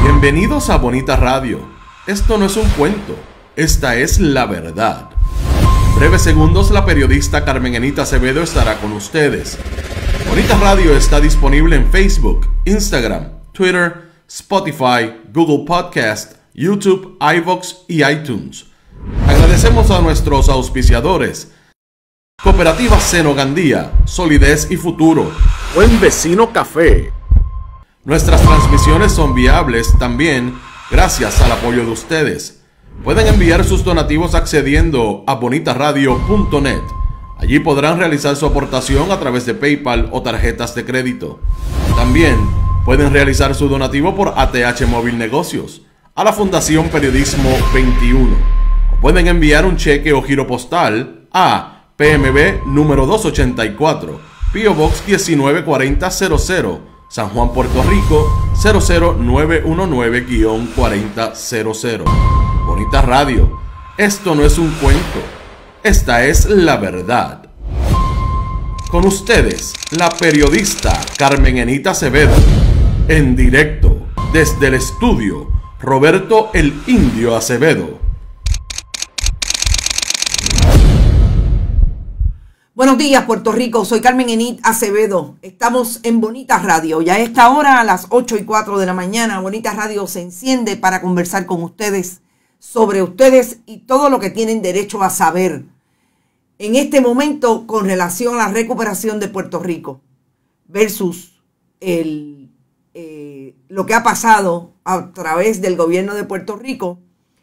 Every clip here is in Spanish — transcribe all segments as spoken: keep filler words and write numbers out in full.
Bienvenidos a Bonita Radio. Esto no es un cuento, esta es la verdad. En breves segundos la periodista Carmen Enita Acevedo estará con ustedes. Bonita Radio está disponible en Facebook, Instagram, Twitter, Spotify, Google Podcast, YouTube, iVoox y iTunes. Agradecemos a nuestros auspiciadores: Cooperativa Senogandía, Solidez y Futuro, Buen Vecino Café. Nuestras transmisiones son viables también gracias al apoyo de ustedes. Pueden enviar sus donativos accediendo a bonita radio punto net. Allí podrán realizar su aportación a través de PayPal o tarjetas de crédito. También pueden realizar su donativo por A T H Móvil Negocios a la Fundación Periodismo veintiuno. O pueden enviar un cheque o giro postal a P M B número doscientos ochenta y cuatro, P O Box diecinueve cuarenta cero cero, San Juan, Puerto Rico cero cero nueve uno nueve cuarenta cero cero. Bonita Radio, esto no es un cuento, esta es la verdad. Con ustedes, la periodista Carmen Enita Acevedo, en directo desde el estudio Roberto el Indio Acevedo. Buenos días, Puerto Rico. Soy Carmen Enita Acevedo. Estamos en Bonita Radio. Y a esta hora, a las ocho y cuatro de la mañana, Bonita Radio se enciende para conversar con ustedes sobre ustedes y todo lo que tienen derecho a saber en este momento con relación a la recuperación de Puerto Rico versus el, eh, lo que ha pasado a través del gobierno de Puerto Rico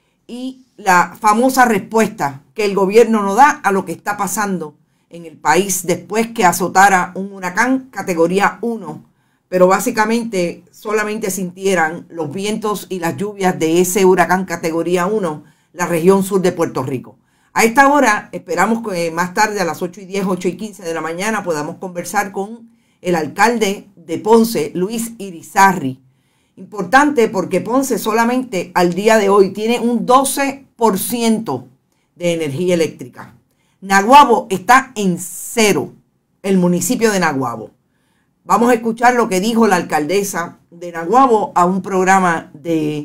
y la famosa respuesta que el gobierno no da a lo que está pasando en el país después que azotara un huracán categoría uno, pero básicamente solamente sintieran los vientos y las lluvias de ese huracán categoría uno la región sur de Puerto Rico. A esta hora esperamos que más tarde a las ocho y diez, ocho y quince de la mañana podamos conversar con el alcalde de Ponce, Luis Irizarry. Importante porque Ponce solamente al día de hoy tiene un doce por ciento de energía eléctrica. Naguabo está en cero, el municipio de Naguabo. Vamos a escuchar lo que dijo la alcaldesa de Naguabo a un programa de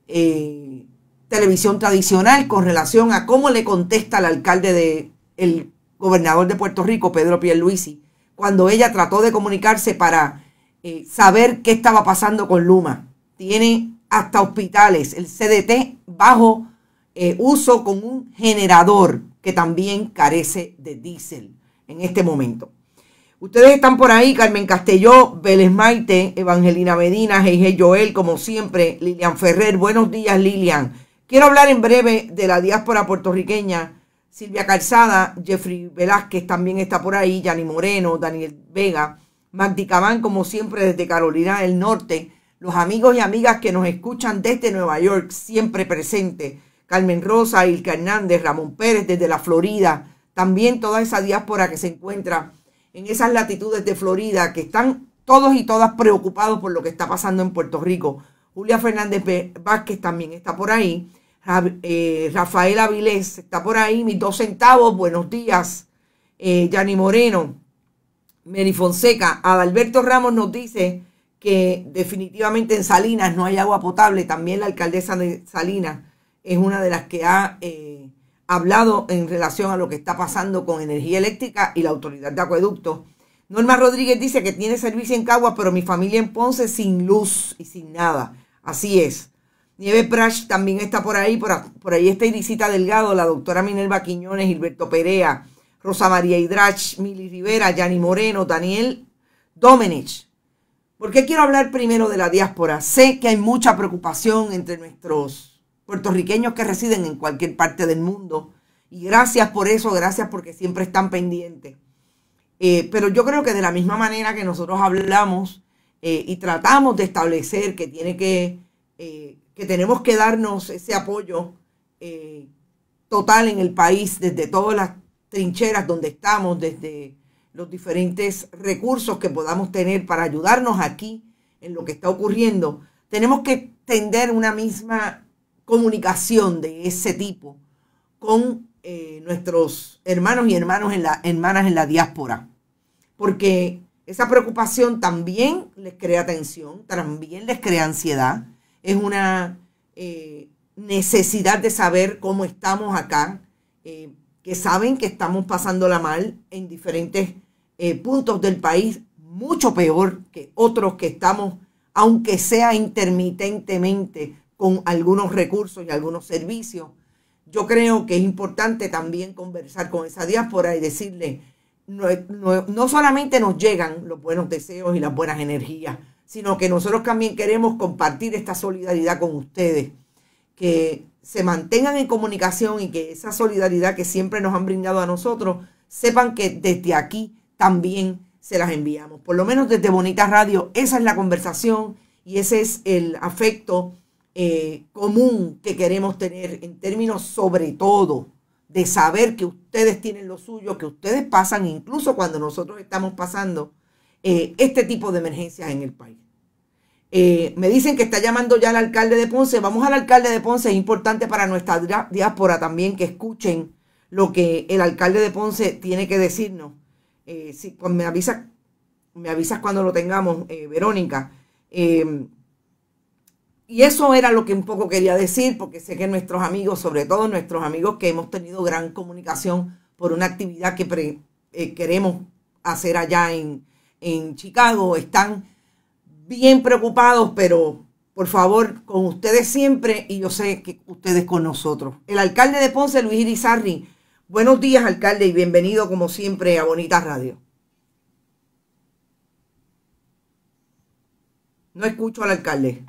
eh, televisión tradicional con relación a cómo le contesta al alcalde de el gobernador de Puerto Rico, Pedro Pierluisi, cuando ella trató de comunicarse para eh, saber qué estaba pasando con Luma. Tiene hasta hospitales, el C D T bajo eh, uso con un generador que también carece de diésel en este momento. Ustedes están por ahí: Carmen Castelló, Vélez Maite, Evangelina Medina, Jeije Joel, como siempre, Lilian Ferrer. Buenos días, Lilian. Quiero hablar en breve de la diáspora puertorriqueña. Silvia Calzada, Jeffrey Velázquez también está por ahí, Yani Moreno, Daniel Vega, Magdi Cabán, como siempre, desde Carolina del Norte. Los amigos y amigas que nos escuchan desde Nueva York, siempre presentes. Carmen Rosa, Ilka Hernández, Ramón Pérez desde la Florida, también toda esa diáspora que se encuentra en esas latitudes de Florida, que están todos y todas preocupados por lo que está pasando en Puerto Rico. Julia Fernández Vázquez también está por ahí, eh, Rafael Avilés está por ahí, mis dos centavos, buenos días, eh, Yani Moreno, Mary Fonseca. Adalberto Ramos nos dice que definitivamente en Salinas no hay agua potable, también la alcaldesa de Salinas es una de las que ha eh, hablado en relación a lo que está pasando con energía eléctrica y la autoridad de acueductos. Norma Rodríguez dice que tiene servicio en Caguas, pero mi familia en Ponce sin luz y sin nada. Así es. Nieves Brash también está por ahí. Por, por ahí está Irisita Delgado, la doctora Minerva Quiñones, Gilberto Perea, Rosa María Hidrach, Mili Rivera, Yani Moreno, Daniel Domenech. ¿Por qué quiero hablar primero de la diáspora? Sé que hay mucha preocupación entre nuestros puertorriqueños que residen en cualquier parte del mundo. Y gracias por eso, gracias porque siempre están pendientes. Eh, pero yo creo que de la misma manera que nosotros hablamos eh, y tratamos de establecer que, tiene que, eh, que tenemos que darnos ese apoyo eh, total en el país, desde todas las trincheras donde estamos, desde los diferentes recursos que podamos tener para ayudarnos aquí en lo que está ocurriendo, tenemos que tender una misma comunicación de ese tipo con eh, nuestros hermanos y hermanos en la, hermanas en la diáspora, porque esa preocupación también les crea tensión, también les crea ansiedad, es una eh, necesidad de saber cómo estamos acá, eh, que saben que estamos pasándola mal en diferentes eh, puntos del país, mucho peor que otros que estamos, aunque sea intermitentemente, con algunos recursos y algunos servicios. Yo creo que es importante también conversar con esa diáspora y decirle, no, no, no solamente nos llegan los buenos deseos y las buenas energías, sino que nosotros también queremos compartir esta solidaridad con ustedes, que se mantengan en comunicación y que esa solidaridad que siempre nos han brindado a nosotros, sepan que desde aquí también se las enviamos. Por lo menos desde Bonita Radio, esa es la conversación y ese es el afecto eh, común que queremos tener en términos sobre todo de saber que ustedes tienen lo suyo, que ustedes pasan, incluso cuando nosotros estamos pasando eh, este tipo de emergencias en el país. Eh, me dicen que está llamando ya el alcalde de Ponce. Vamos al alcalde de Ponce. Es importante para nuestra diáspora también que escuchen lo que el alcalde de Ponce tiene que decirnos. Eh, sí, pues me avisas, me avisas cuando lo tengamos, eh, Verónica. Eh, y eso era lo que un poco quería decir, porque sé que nuestros amigos, sobre todo nuestros amigos que hemos tenido gran comunicación por una actividad que pre, eh, queremos hacer allá en, en Chicago, están bien preocupados, pero por favor, con ustedes siempre, y yo sé que ustedes con nosotros. El alcalde de Ponce, Luis Irizarry. Buenos días, alcalde, y bienvenido como siempre a Bonita Radio. No escucho al alcalde.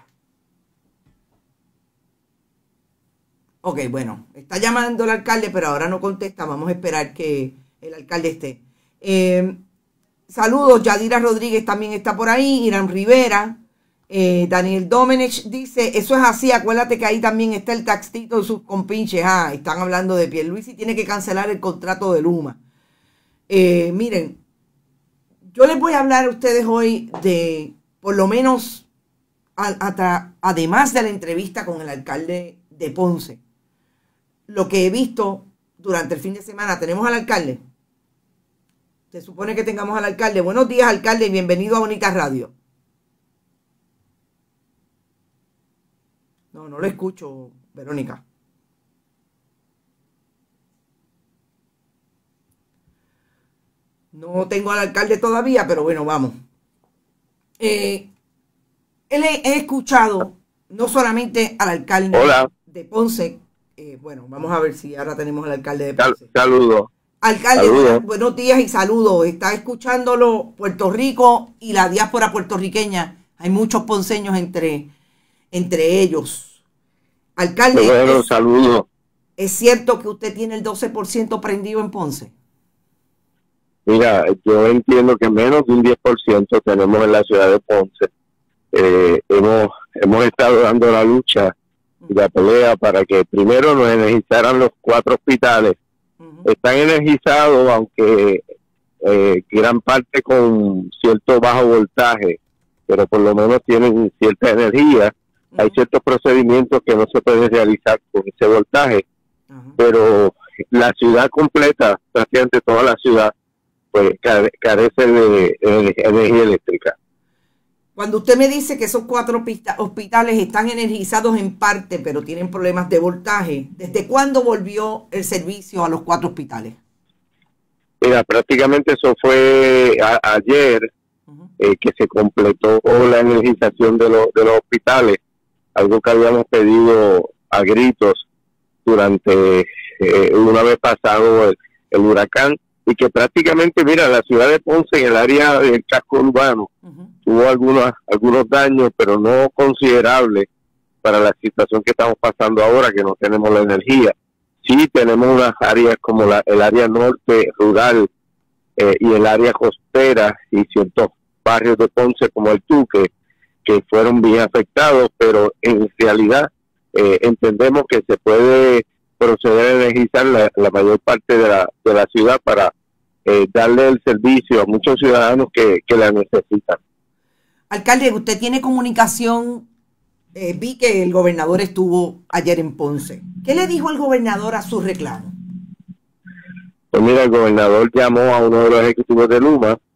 Ok, bueno, está llamando el alcalde, pero ahora no contesta. Vamos a esperar que el alcalde esté. Eh, saludos, Yadira Rodríguez también está por ahí, Irán Rivera. Eh, Daniel Domenech dice, eso es así, acuérdate que ahí también está el taxito de sus compinches. Ah, están hablando de Pierluisi, tiene que cancelar el contrato de Luma. Eh, miren, yo les voy a hablar a ustedes hoy de, por lo menos, a, a, además de la entrevista con el alcalde de Ponce, lo que he visto durante el fin de semana. Tenemos al alcalde. Se supone que tengamos al alcalde. Buenos días, alcalde, y bienvenido a Bonita Radio. No, no lo escucho, Verónica. No tengo al alcalde todavía, pero bueno, vamos. Eh, él he, he escuchado no solamente al alcalde Hola. de Ponce. Eh, bueno, vamos a ver si ahora tenemos al alcalde de Ponce. Saludos. Alcalde, Saludo. buenos, buenos días y saludos. Está escuchándolo Puerto Rico y la diáspora puertorriqueña. Hay muchos ponceños entre, entre ellos. Alcalde, Bueno, es, saludos. ¿es cierto que usted tiene el doce por ciento prendido en Ponce? Mira, yo entiendo que menos de un diez por ciento tenemos en la ciudad de Ponce. Eh, hemos, hemos estado dando la lucha y la pelea para que primero nos energizaran los cuatro hospitales. Uh-huh. Están energizados, aunque eh, gran parte con cierto bajo voltaje, pero por lo menos tienen cierta energía. Uh-huh. Hay ciertos procedimientos que no se pueden realizar con ese voltaje, uh-huh. pero la ciudad completa, prácticamente toda la ciudad, pues carece de, de energía eléctrica. Cuando usted me dice que esos cuatro hospitales están energizados en parte, pero tienen problemas de voltaje, ¿desde cuándo volvió el servicio a los cuatro hospitales? Mira, prácticamente eso fue a, ayer uh-huh. eh, que se completó la energización de, lo, de los hospitales, algo que habíamos pedido a gritos durante eh, una vez pasado el, el huracán, y que prácticamente, mira, la ciudad de Ponce, en el área del casco urbano, uh-huh. tuvo algunos, algunos daños, pero no considerables para la situación que estamos pasando ahora, que no tenemos la energía. Sí tenemos unas áreas como la, el área norte rural eh, y el área costera y ciertos barrios de Ponce como el Tuque, que fueron bien afectados, pero en realidad eh, entendemos que se puede proceder a energizar la, la mayor parte de la, de la ciudad para eh, darle el servicio a muchos ciudadanos que, que la necesitan. Alcalde, usted tiene comunicación, eh, vi que el gobernador estuvo ayer en Ponce. ¿Qué le dijo el gobernador a su reclamo? Pues mira, el gobernador llamó a uno de los ejecutivos de Luma uh-huh.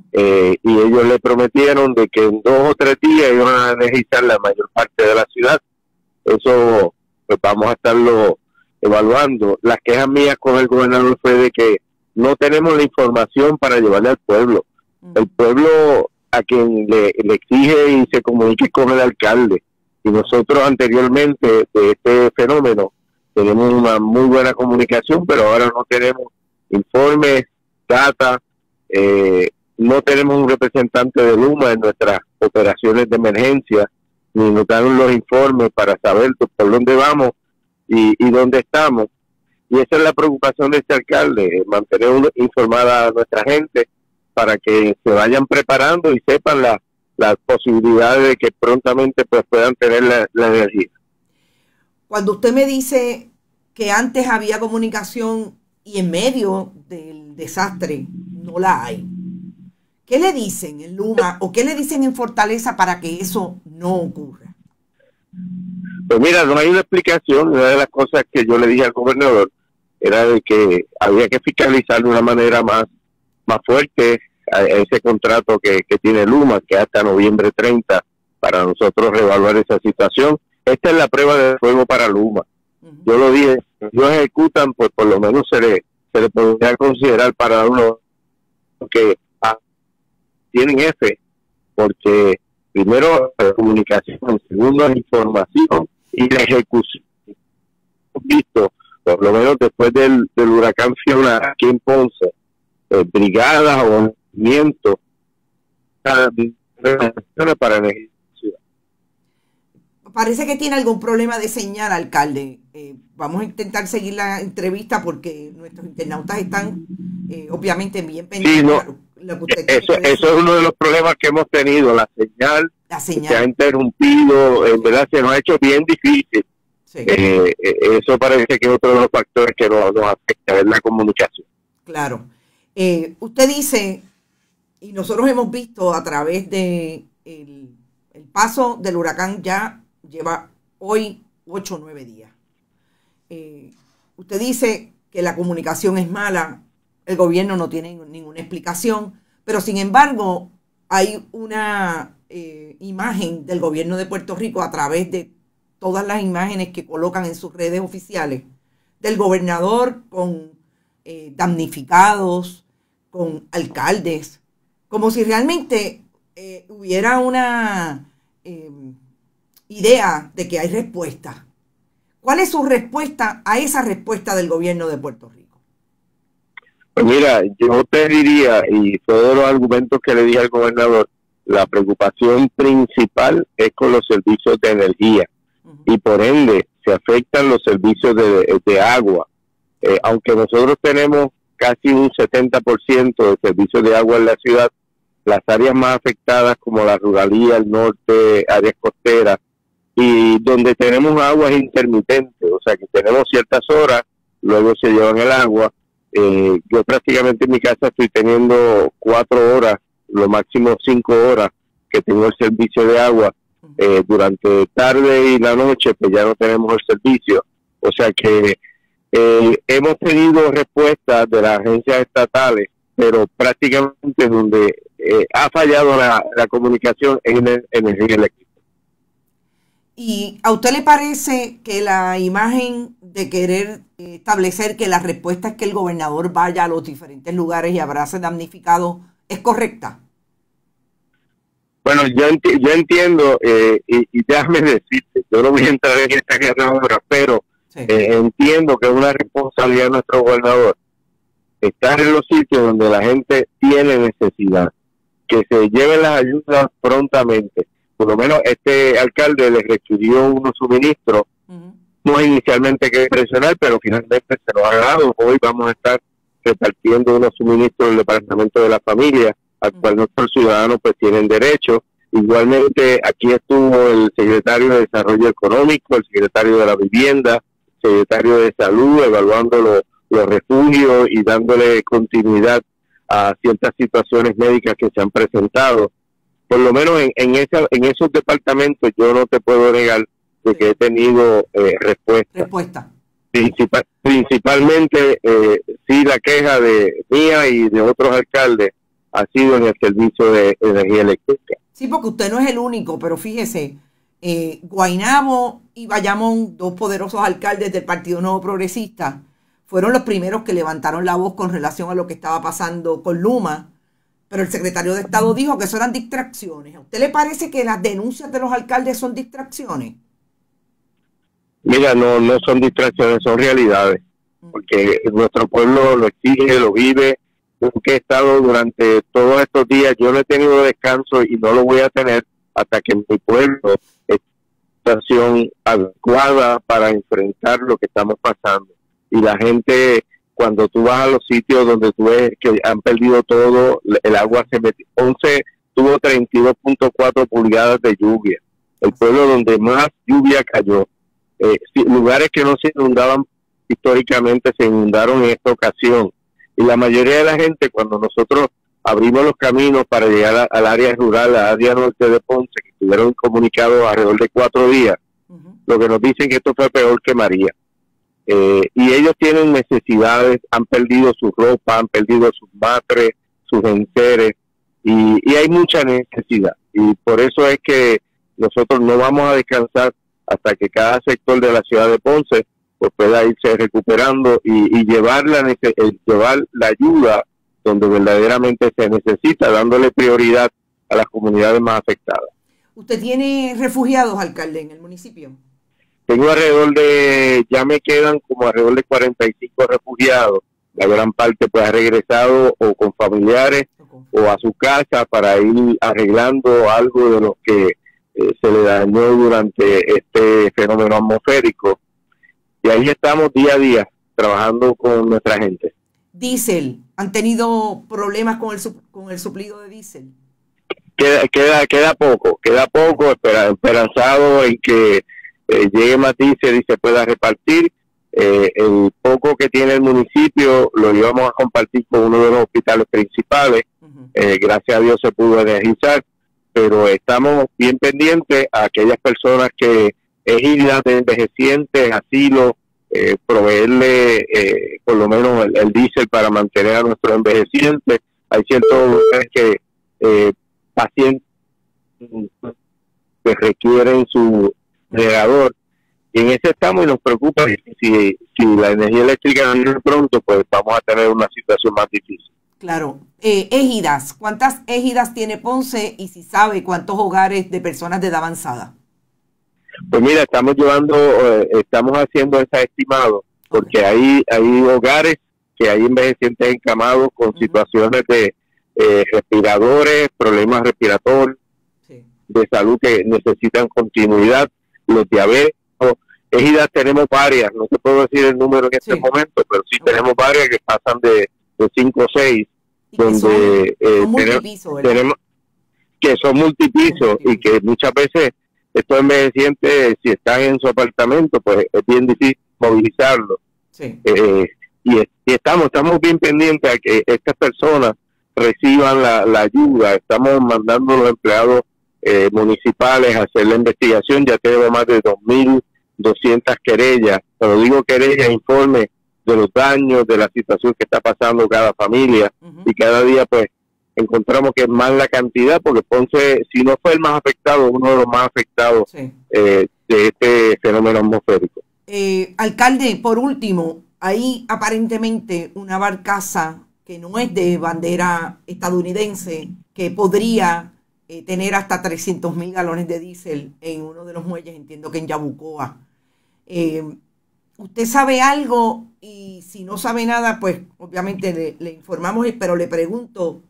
eh, y ellos le prometieron de que en dos o tres días iban a energizar la mayor parte de la ciudad. Eso pues vamos a estarlo evaluando. Las quejas mías con el gobernador fue de que no tenemos la información para llevarle al pueblo. El pueblo a quien le, le exige y se comunique con el alcalde. Y nosotros anteriormente de este fenómeno tenemos una muy buena comunicación, pero ahora no tenemos informes, data, eh, no tenemos un representante de Luma en nuestras operaciones de emergencia, ni nos dan los informes para saber por dónde vamos y, y dónde estamos. Y esa es la preocupación de este alcalde, mantener informada a nuestra gente para que se vayan preparando y sepan la, las posibilidades de que prontamente pues puedan tener la, la energía. Cuando usted me dice que antes había comunicación y en medio del desastre no la hay, ¿qué le dicen en Luma o qué le dicen en Fortaleza para que eso no ocurra? Pues mira, no hay una explicación. Una de las cosas que yo le dije al gobernador era de que había que fiscalizar de una manera más, más fuerte a ese contrato que, que tiene Luma, que hasta noviembre treinta para nosotros reevaluar esa situación. Esta es la prueba de fuego para Luma. Uh-huh. Yo lo dije, si ellos ejecutan, pues por lo menos se le, se le podría considerar para uno que ah, tienen F, porque primero la comunicación, segundo la información y la ejecución. Hemos visto, por lo menos después del, del huracán Fiona aquí en Ponce, eh, brigadas o movimientos para energía. Parece que tiene algún problema de señal, alcalde. Eh, vamos a intentar seguir la entrevista porque nuestros internautas están eh, obviamente bien pendientes. Sí, no, lo que usted eso, eso es uno de los problemas que hemos tenido, la señal, la señal. Se ha interrumpido, en verdad se nos ha hecho bien difícil. Sí. Eh, eso parece que es otro de los factores que nos, nos afecta, es la comunicación. Claro. Eh, usted dice, y nosotros hemos visto a través de el, el paso del huracán, ya lleva hoy ocho o nueve días. Eh, usted dice que la comunicación es mala, el gobierno no tiene ninguna explicación, pero sin embargo hay una eh, imagen del gobierno de Puerto Rico a través de todas las imágenes que colocan en sus redes oficiales, del gobernador con eh, damnificados, con alcaldes, como si realmente eh, hubiera una eh, idea de que hay respuesta. ¿Cuál es su respuesta a esa respuesta del gobierno de Puerto Rico? Pues mira, yo te diría, y todos los argumentos que le dije al gobernador, la preocupación principal es con los servicios de energía. Y por ende se afectan los servicios de, de agua. Eh, aunque nosotros tenemos casi un setenta por ciento de servicios de agua en la ciudad, las áreas más afectadas como la ruralía, el norte, áreas costeras, y donde tenemos aguas intermitentes, o sea que tenemos ciertas horas, luego se llevan el agua. Eh, yo prácticamente en mi casa estoy teniendo cuatro horas, lo máximo cinco horas que tengo el servicio de agua. Eh, durante tarde y la noche pues ya no tenemos el servicio, o sea que eh, hemos tenido respuestas de las agencias estatales, pero prácticamente donde eh, ha fallado la, la comunicación en energía eléctrica. ¿Y a usted le parece que la imagen de querer establecer que la respuesta es que el gobernador vaya a los diferentes lugares y abrace damnificados es correcta? Bueno, yo, enti yo entiendo, eh, y, y déjame decirte, yo no voy a entrar en esta guerra ahora, pero sí. eh, entiendo que es una responsabilidad de nuestro gobernador estar en los sitios donde la gente tiene necesidad, que se lleven las ayudas prontamente. Por lo menos este alcalde le requirió unos suministros, uh-huh. no inicialmente que presionar, pero finalmente se nos ha dado. Hoy vamos a estar repartiendo unos suministros del Departamento de la Familia, al cual nuestros ciudadanos pues tienen derecho. Igualmente aquí estuvo el secretario de Desarrollo Económico, el secretario de la Vivienda, el secretario de Salud, evaluando lo, los refugios y dándole continuidad a ciertas situaciones médicas que se han presentado. Por lo menos en, en, esa, en esos departamentos yo no te puedo negar de que he tenido eh, respuesta. Respuesta. Principal, principalmente eh, sí la queja de mía y de otros alcaldes ha sido en el servicio de energía eléctrica. Sí, porque usted no es el único, pero fíjese, eh, Guaynabo y Bayamón, dos poderosos alcaldes del Partido Nuevo Progresista, fueron los primeros que levantaron la voz con relación a lo que estaba pasando con Luma, pero el secretario de Estado dijo que eso eran distracciones. ¿A usted le parece que las denuncias de los alcaldes son distracciones? Mira, no, no son distracciones, son realidades, porque nuestro pueblo lo exige, lo vive. Que he estado durante todos estos días, yo no he tenido descanso y no lo voy a tener hasta que mi pueblo esté en una situación adecuada para enfrentar lo que estamos pasando. Y la gente, cuando tú vas a los sitios donde tú ves que han perdido todo, el agua se metió. Ponce tuvo treinta y dos punto cuatro pulgadas de lluvia, el pueblo donde más lluvia cayó. Eh, lugares que no se inundaban históricamente se inundaron en esta ocasión. Y la mayoría de la gente, cuando nosotros abrimos los caminos para llegar a, al área rural, al área norte de Ponce, que estuvieron comunicados alrededor de cuatro días, uh-huh. lo que nos dicen que esto fue peor que María. Eh, y ellos tienen necesidades, han perdido su ropa, han perdido sus matres, sus enseres, y, y hay mucha necesidad. Y por eso es que nosotros no vamos a descansar hasta que cada sector de la ciudad de Ponce pues pueda irse recuperando y, y llevar, la, llevar la ayuda donde verdaderamente se necesita, dándole prioridad a las comunidades más afectadas. ¿Usted tiene refugiados, alcalde, en el municipio? Tengo alrededor de, ya me quedan como alrededor de cuarenta y cinco refugiados. La gran parte pues ha regresado o con familiares okay. o a su casa para ir arreglando algo de lo que eh, se le dañó durante este fenómeno atmosférico. Y ahí estamos día a día trabajando con nuestra gente. Diésel, ¿han tenido problemas con el con el suplido de diésel? Queda, queda, queda poco, queda poco, espera, esperanzado en que eh, llegue más diésel y se pueda repartir. Eh, el poco que tiene el municipio lo íbamos a compartir con uno de los hospitales principales. Uh-huh. eh, gracias a Dios se pudo energizar, pero estamos bien pendientes a aquellas personas que ejidas de envejecientes, asilo, eh, proveerle eh, por lo menos el, el diésel para mantener a nuestros envejecientes. Hay ciertos lugares que eh, pacientes que requieren su regador, y en ese estamos y nos preocupa si, si la energía eléctrica no viene pronto, pues vamos a tener una situación más difícil. Claro. Eh, égidas, ¿cuántas égidas tiene Ponce y si sabe cuántos hogares de personas de edad avanzada? Pues mira, estamos llevando, eh, estamos haciendo ese estimado, porque hay, hay hogares que hay envejecientes encamados con uh-huh. situaciones de eh, respiradores, problemas respiratorios, sí. de salud que necesitan continuidad, los diabéticos. Ejidas tenemos varias, no te puedo decir el número en este sí. momento, pero sí okay. tenemos varias que pasan de, de cinco o seis, donde son, eh, son tenemos, tenemos que son multipisos y que muchas veces estos envejecientes, si están en su apartamento, pues es bien difícil movilizarlos. Sí. Eh, y, y estamos estamos bien pendientes a que estas personas reciban la, la ayuda. Estamos mandando a los empleados eh, municipales a hacer la investigación. Ya tenemos más de dos mil doscientas querellas. Pero digo querellas, informes de los daños, de la situación que está pasando cada familia. Uh-huh. Y cada día, pues, encontramos que es más la cantidad, porque Ponce, si no fue el más afectado, uno de los más afectados sí. eh, de este fenómeno atmosférico. Eh, alcalde, por último, hay aparentemente una barcaza que no es de bandera estadounidense, que podría eh, tener hasta trescientos mil galones de diésel en uno de los muelles, entiendo que en Yabucoa. Eh, ¿Usted sabe algo? Y si no sabe nada, pues obviamente le, le informamos, pero le pregunto,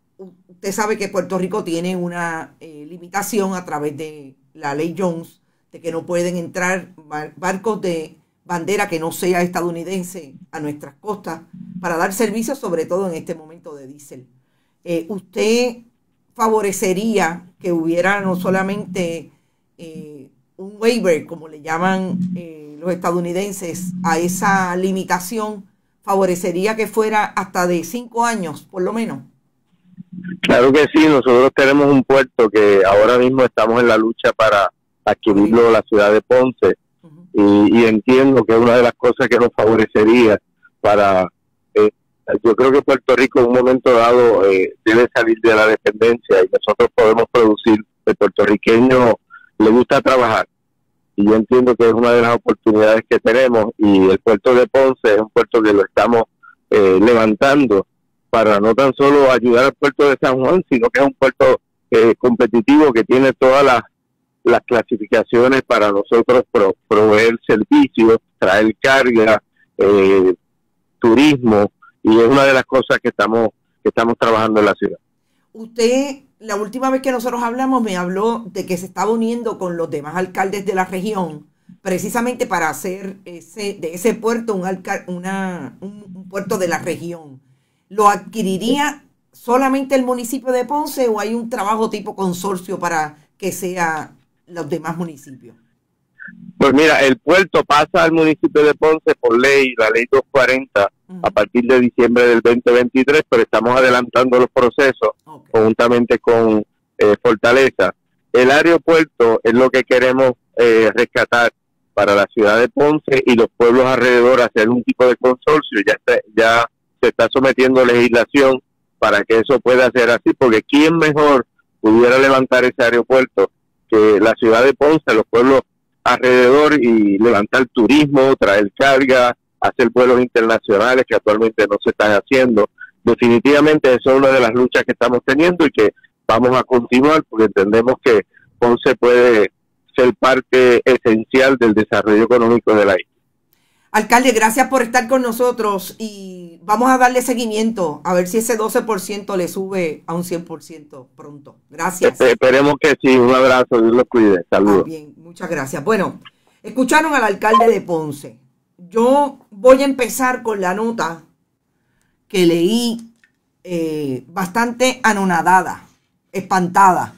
usted sabe que Puerto Rico tiene una eh, limitación a través de la ley Jones, de que no pueden entrar bar- barcos de bandera que no sea estadounidense a nuestras costas para dar servicio, sobre todo en este momento de diésel. Eh, ¿Usted favorecería que hubiera no solamente eh, un waiver, como le llaman eh, los estadounidenses, a esa limitación? ¿Favorecería que fuera hasta de cinco años, por lo menos? Claro que sí, nosotros tenemos un puerto que ahora mismo estamos en la lucha para adquirirlo, la ciudad de Ponce, uh-huh. y, y entiendo que es una de las cosas que nos favorecería para eh, yo creo que Puerto Rico en un momento dado eh, debe salir de la dependencia y nosotros podemos producir. El puertorriqueño le gusta trabajar y yo entiendo que es una de las oportunidades que tenemos, y el puerto de Ponce es un puerto que lo estamos eh, levantando para no tan solo ayudar al puerto de San Juan, sino que es un puerto eh, competitivo que tiene todas las, las clasificaciones para nosotros pro, proveer servicios, traer carga, eh, turismo, y es una de las cosas que estamos que estamos trabajando en la ciudad. Usted, la última vez que nosotros hablamos, me habló de que se estaba uniendo con los demás alcaldes de la región, precisamente para hacer ese de ese puerto un, alca, una, un, un puerto de la región. ¿Lo adquiriría solamente el municipio de Ponce o hay un trabajo tipo consorcio para que sea los demás municipios? Pues mira, el puerto pasa al municipio de Ponce por ley, la ley doscientos cuarenta, uh-huh. a partir de diciembre del veinte veintitrés, pero estamos adelantando los procesos okay. conjuntamente con eh, Fortaleza. El aeropuerto es lo que queremos eh, rescatar para la ciudad de Ponce y los pueblos alrededor, hacer un tipo de consorcio. Ya, está, ya se está sometiendo legislación para que eso pueda ser así, porque ¿quién mejor pudiera levantar ese aeropuerto que la ciudad de Ponce, los pueblos alrededor, y levantar turismo, traer carga, hacer vuelos internacionales que actualmente no se están haciendo? Definitivamente eso es una de las luchas que estamos teniendo y que vamos a continuar, porque entendemos que Ponce puede ser parte esencial del desarrollo económico de la isla. Alcalde, gracias por estar con nosotros y vamos a darle seguimiento a ver si ese doce por ciento le sube a un cien por ciento pronto. Gracias. Esperemos que sí. Un abrazo, Dios los cuide. Saludos. Ah, bien, muchas gracias. Bueno, escucharon al alcalde de Ponce. Yo voy a empezar con la nota que leí eh, bastante anonadada, espantada,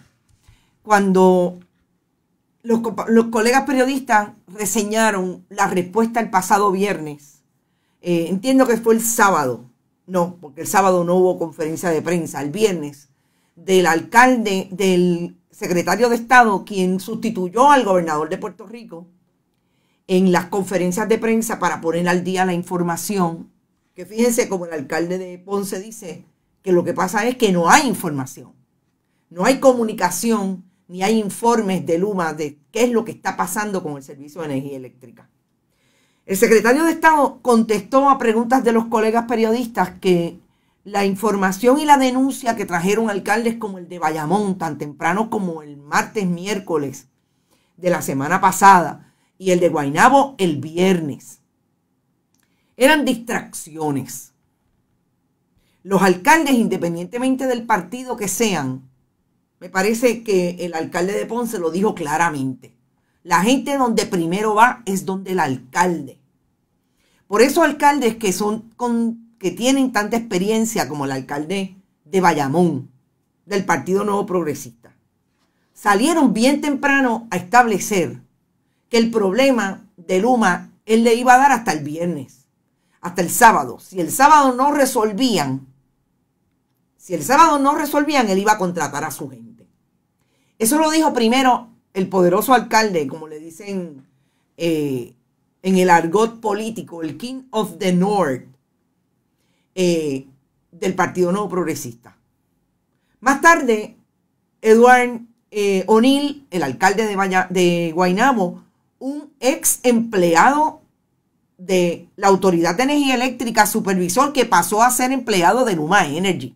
cuando Los, los colegas periodistas reseñaron la respuesta el pasado viernes. Eh, entiendo que fue el sábado. No, porque el sábado no hubo conferencia de prensa. El viernes, del alcalde, del secretario de Estado, quien sustituyó al gobernador de Puerto Rico en las conferencias de prensa para poner al día la información. Que fíjense, como el alcalde de Ponce dice, que lo que pasa es que no hay información. No hay comunicación, ni hay informes de Luma de qué es lo que está pasando con el servicio de energía eléctrica. El secretario de Estado contestó a preguntas de los colegas periodistas que la información y la denuncia que trajeron alcaldes como el de Bayamón, tan temprano como el martes, miércoles de la semana pasada, y el de Guaynabo el viernes, eran distracciones. Los alcaldes, independientemente del partido que sean, me parece que el alcalde de Ponce lo dijo claramente. La gente donde primero va es donde el alcalde. Por eso alcaldes que son con, que tienen tanta experiencia como el alcalde de Bayamón, del Partido Nuevo Progresista, salieron bien temprano a establecer que el problema de Luma él le iba a dar hasta el viernes, hasta el sábado. Si el sábado no resolvían, si el sábado no resolvían, él iba a contratar a su gente. Eso lo dijo primero el poderoso alcalde, como le dicen eh, en el argot político, el King of the North, eh, del Partido Nuevo Progresista. Más tarde, Edward eh, O'Neill, el alcalde de, Vaya, de Guaynabo, un ex empleado de la Autoridad de Energía Eléctrica, supervisor, que pasó a ser empleado de Luma Energy,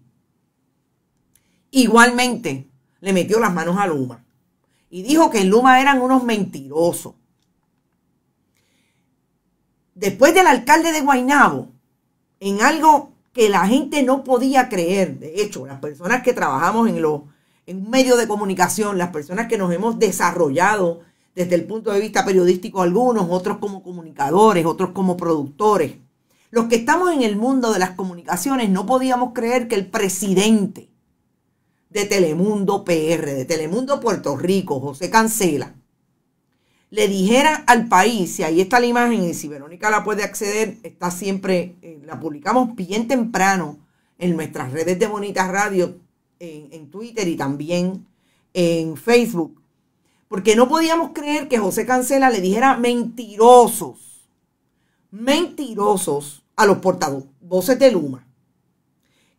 igualmente le metió las manos a Luma y dijo que en Luma eran unos mentirosos. Después del alcalde de Guaynabo, en algo que la gente no podía creer, de hecho, las personas que trabajamos en, lo, en un medio de comunicación, las personas que nos hemos desarrollado desde el punto de vista periodístico, algunos, otros como comunicadores, otros como productores, los que estamos en el mundo de las comunicaciones, no podíamos creer que el presidente de Telemundo P R, de Telemundo Puerto Rico, José Cancela, le dijera al país, y ahí está la imagen, y si Verónica la puede acceder, está siempre, eh, la publicamos bien temprano en nuestras redes de Bonita Radio, en, en Twitter y también en Facebook, porque no podíamos creer que José Cancela le dijera mentirosos, mentirosos a los portavoces de Luma.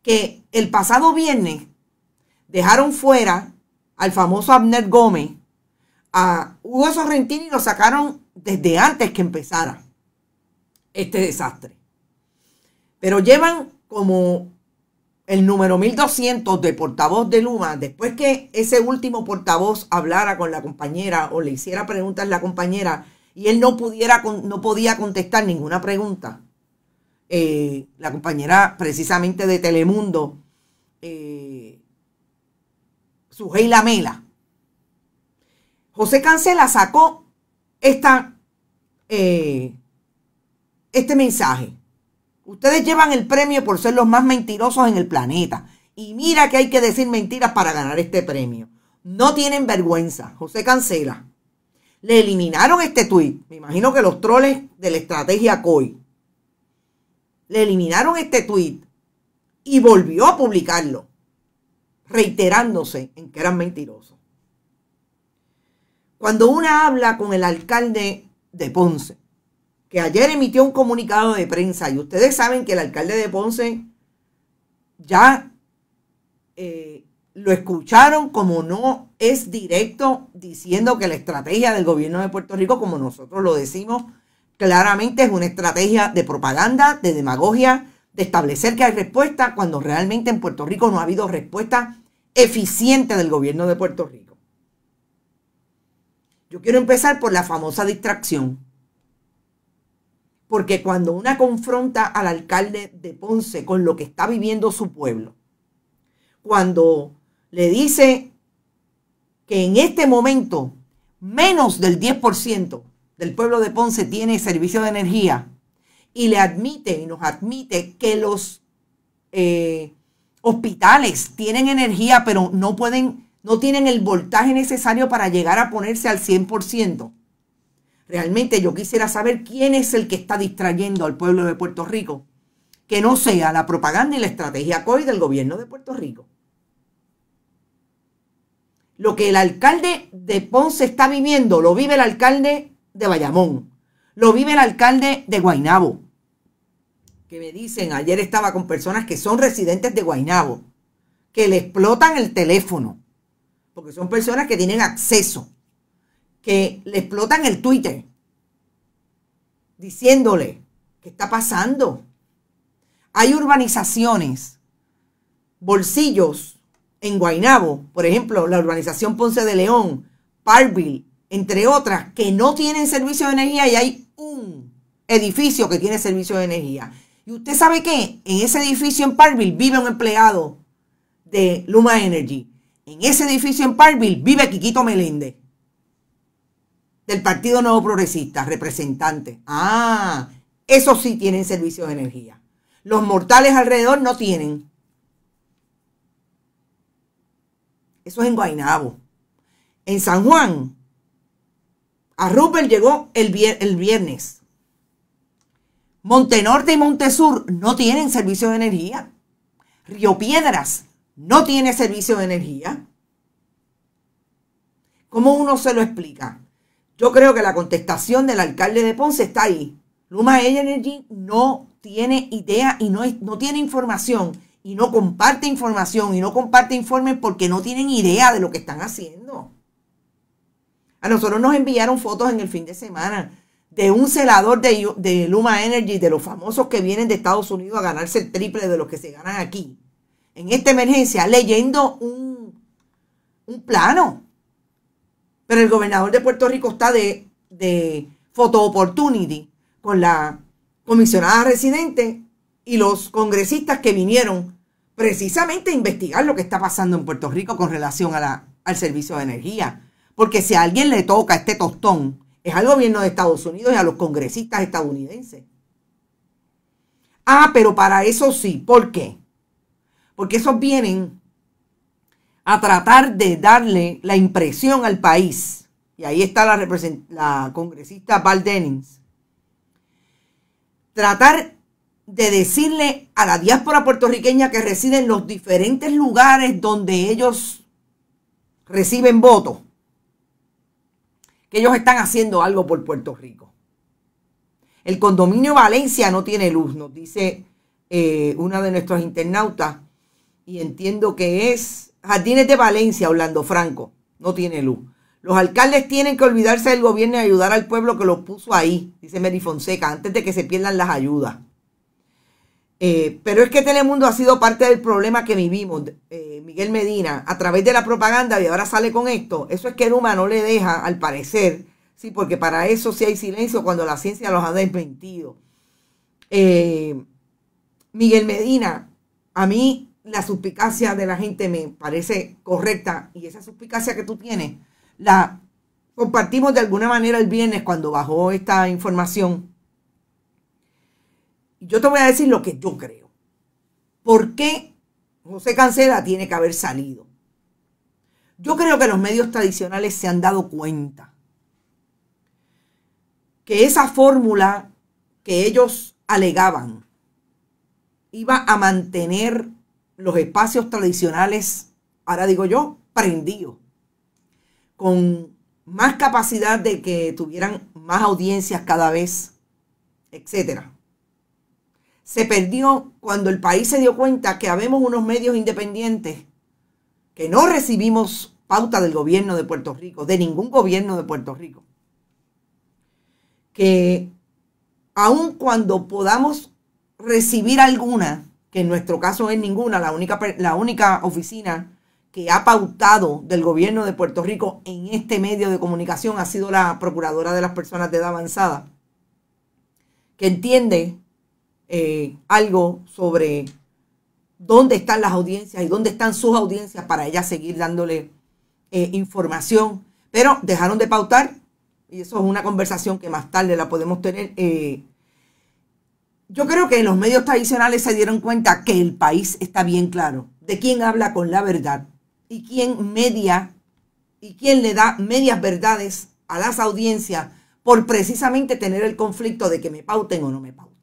que el pasado viernes dejaron fuera al famoso Abner Gómez, a Hugo Sorrentino, y lo sacaron desde antes que empezara este desastre. Pero llevan como el número mil doscientos de portavoz de Luma, después que ese último portavoz hablara con la compañera o le hiciera preguntas a la compañera y él no, pudiera, no podía contestar ninguna pregunta. Eh, la compañera precisamente de Telemundo, eh, Sujei Lamela, José Cancela sacó esta, eh, este mensaje. Ustedes llevan el premio por ser los más mentirosos en el planeta. Y mira que hay que decir mentiras para ganar este premio. No tienen vergüenza. José Cancela. Le eliminaron este tuit. Me imagino que los troles de la estrategia C O I. Le eliminaron este tuit y volvió a publicarlo, reiterándose en que eran mentirosos. Cuando una habla con el alcalde de Ponce, que ayer emitió un comunicado de prensa, y ustedes saben que el alcalde de Ponce ya eh, lo escucharon, como no es directo, diciendo que la estrategia del gobierno de Puerto Rico, como nosotros lo decimos, claramente es una estrategia de propaganda, de demagogia, de establecer que hay respuesta, cuando realmente en Puerto Rico no ha habido respuesta eficiente del gobierno de Puerto Rico. Yo quiero empezar por la famosa distracción. Porque cuando una confronta al alcalde de Ponce con lo que está viviendo su pueblo, cuando le dice que en este momento menos del diez por ciento del pueblo de Ponce tiene servicio de energía, y le admite y nos admite que los eh, hospitales tienen energía, pero no pueden, no tienen el voltaje necesario para llegar a ponerse al cien por ciento. Realmente yo quisiera saber quién es el que está distrayendo al pueblo de Puerto Rico, que no sea la propaganda y la estrategia C O I del gobierno de Puerto Rico. Lo que el alcalde de Ponce está viviendo, lo vive el alcalde de Bayamón, lo vive el alcalde de Guaynabo, que me dicen, ayer estaba con personas que son residentes de Guaynabo, que le explotan el teléfono, porque son personas que tienen acceso, que le explotan el Twitter, diciéndole, ¿qué está pasando? Hay urbanizaciones, bolsillos en Guaynabo, por ejemplo, la urbanización Ponce de León, Parkville, entre otras, que no tienen servicio de energía, y hay un edificio que tiene servicio de energía. Y usted sabe que en ese edificio en Parkville vive un empleado de Luma Energy. En ese edificio en Parkville vive Quiquito Meléndez, del Partido Nuevo Progresista, representante. Ah, esos sí tienen servicio de energía. Los mortales alrededor no tienen. Eso es en Guaynabo. En San Juan, a Rupert llegó el, vier el viernes. Montenorte y Montesur no tienen servicio de energía. Río Piedras no tiene servicio de energía. ¿Cómo uno se lo explica? Yo creo que la contestación del alcalde de Ponce está ahí. Luma Energy no tiene idea y no, es, no tiene información, y no comparte información, y no comparte informes porque no tienen idea de lo que están haciendo. A nosotros nos enviaron fotos en el fin de semana de un celador de, de Luma Energy, de los famosos que vienen de Estados Unidos a ganarse el triple de lo que se ganan aquí, en esta emergencia, leyendo un, un plano. Pero el gobernador de Puerto Rico está de, de photo opportunity con la comisionada residente y los congresistas que vinieron precisamente a investigar lo que está pasando en Puerto Rico con relación a la, al servicio de energía. Porque si a alguien le toca este tostón, es al gobierno de Estados Unidos y a los congresistas estadounidenses. Ah, pero para eso sí. ¿Por qué? Porque esos vienen a tratar de darle la impresión al país, y ahí está la, la congresista Val Dennings, tratar de decirle a la diáspora puertorriqueña que reside en los diferentes lugares donde ellos reciben votos, que ellos están haciendo algo por Puerto Rico. El condominio Valencia no tiene luz, nos dice eh, una de nuestros internautas, y entiendo que es Jardines de Valencia, Orlando Franco, no tiene luz. Los alcaldes tienen que olvidarse del gobierno y ayudar al pueblo que los puso ahí, dice Mary Fonseca, antes de que se pierdan las ayudas. Eh, pero es que Telemundo ha sido parte del problema que vivimos, eh, Miguel Medina, a través de la propaganda, y ahora sale con esto. Eso es que Luma no le deja, al parecer, sí, porque para eso sí hay silencio cuando la ciencia los ha desmentido. Eh, Miguel Medina, a mí la suspicacia de la gente me parece correcta, y esa suspicacia que tú tienes la compartimos de alguna manera el viernes cuando bajó esta información. Yo te voy a decir lo que yo creo. ¿Por qué José Cancela tiene que haber salido? Yo creo que los medios tradicionales se han dado cuenta que esa fórmula que ellos alegaban iba a mantener los espacios tradicionales, ahora digo yo, prendidos, con más capacidad de que tuvieran más audiencias cada vez, etcétera. Se perdió cuando el país se dio cuenta que habemos unos medios independientes que no recibimos pauta del gobierno de Puerto Rico, de ningún gobierno de Puerto Rico. Que aun cuando podamos recibir alguna, que en nuestro caso es ninguna, la única, la única oficina que ha pautado del gobierno de Puerto Rico en este medio de comunicación ha sido la Procuradora de las Personas de Edad Avanzada, que entiende eh, algo sobre dónde están las audiencias y dónde están sus audiencias para ella seguir dándole eh, información, pero dejaron de pautar, y eso es una conversación que más tarde la podemos tener. Eh, yo creo que los medios tradicionales se dieron cuenta que el país está bien claro de quién habla con la verdad y quién media y quién le da medias verdades a las audiencias por precisamente tener el conflicto de que me pauten o no me pauten.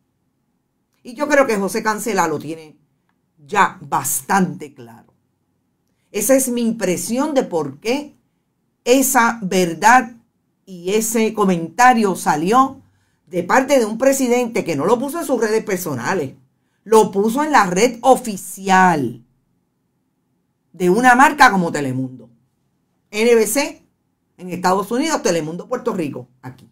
Y yo creo que José Cancela lo tiene ya bastante claro. Esa es mi impresión de por qué esa verdad y ese comentario salió de parte de un presidente que no lo puso en sus redes personales, lo puso en la red oficial de una marca como Telemundo. N B C en Estados Unidos, Telemundo Puerto Rico aquí.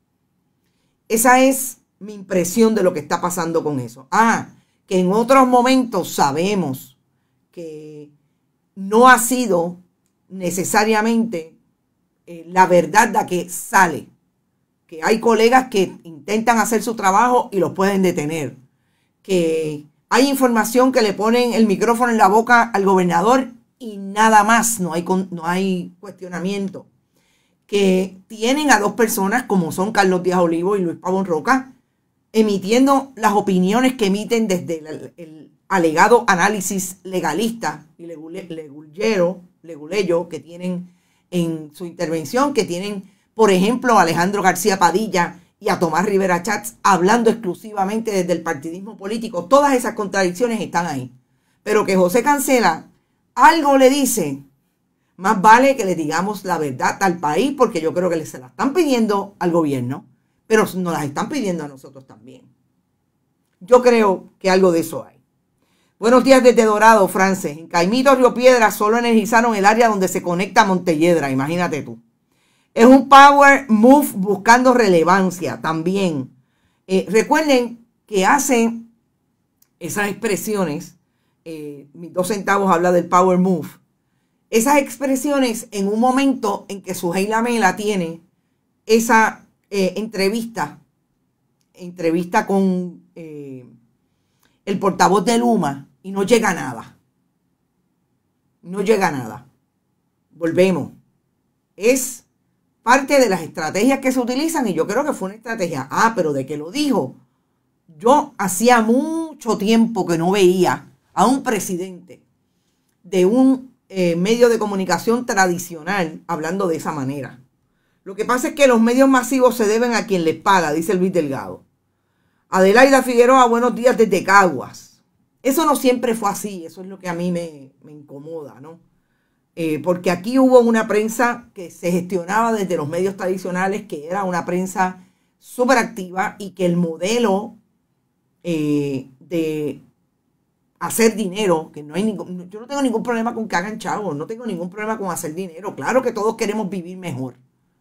Esa es mi impresión de lo que está pasando con eso. Ah, que en otros momentos sabemos que no ha sido necesariamente eh, la verdad la que sale. Que hay colegas que intentan hacer su trabajo y los pueden detener. Que hay información que le ponen el micrófono en la boca al gobernador y nada más, no hay, no hay cuestionamiento. Que tienen a dos personas como son Carlos Díaz Olivo y Luis Pavón Roca, emitiendo las opiniones que emiten desde el, el alegado análisis legalista y legulero, leguleyo que tienen en su intervención, que tienen, por ejemplo, a Alejandro García Padilla y a Tomás Rivera Chats hablando exclusivamente desde el partidismo político. Todas esas contradicciones están ahí. Pero que José Cancela algo le dice, más vale que le digamos la verdad al país, porque yo creo que se la están pidiendo al gobierno, pero nos las están pidiendo a nosotros también. Yo creo que algo de eso hay. Buenos días desde Dorado, Frances. En Caimito, Río Piedras, solo energizaron el área donde se conecta a Montelledra, imagínate tú. Es un power move buscando relevancia también. Eh, recuerden que hacen esas expresiones, eh, mis dos centavos habla del power move, esas expresiones en un momento en que Sujei Lamela tiene esa eh, entrevista, entrevista con eh, el portavoz de Luma y no llega a nada. No llega a nada. Volvemos. Es parte de las estrategias que se utilizan y yo creo que fue una estrategia. Ah, pero ¿de qué lo dijo? Yo hacía mucho tiempo que no veía a un presidente de un eh, medio de comunicación tradicional hablando de esa manera. Lo que pasa es que los medios masivos se deben a quien les paga, dice Luis Delgado. Adelaida Figueroa, buenos días desde Caguas. Eso no siempre fue así, eso es lo que a mí me, me incomoda, ¿no? Eh, porque aquí hubo una prensa que se gestionaba desde los medios tradicionales, que era una prensa súper activa y que el modelo eh, de hacer dinero, que no hay ningún, yo no tengo ningún problema con que hagan chavos, no tengo ningún problema con hacer dinero, claro que todos queremos vivir mejor.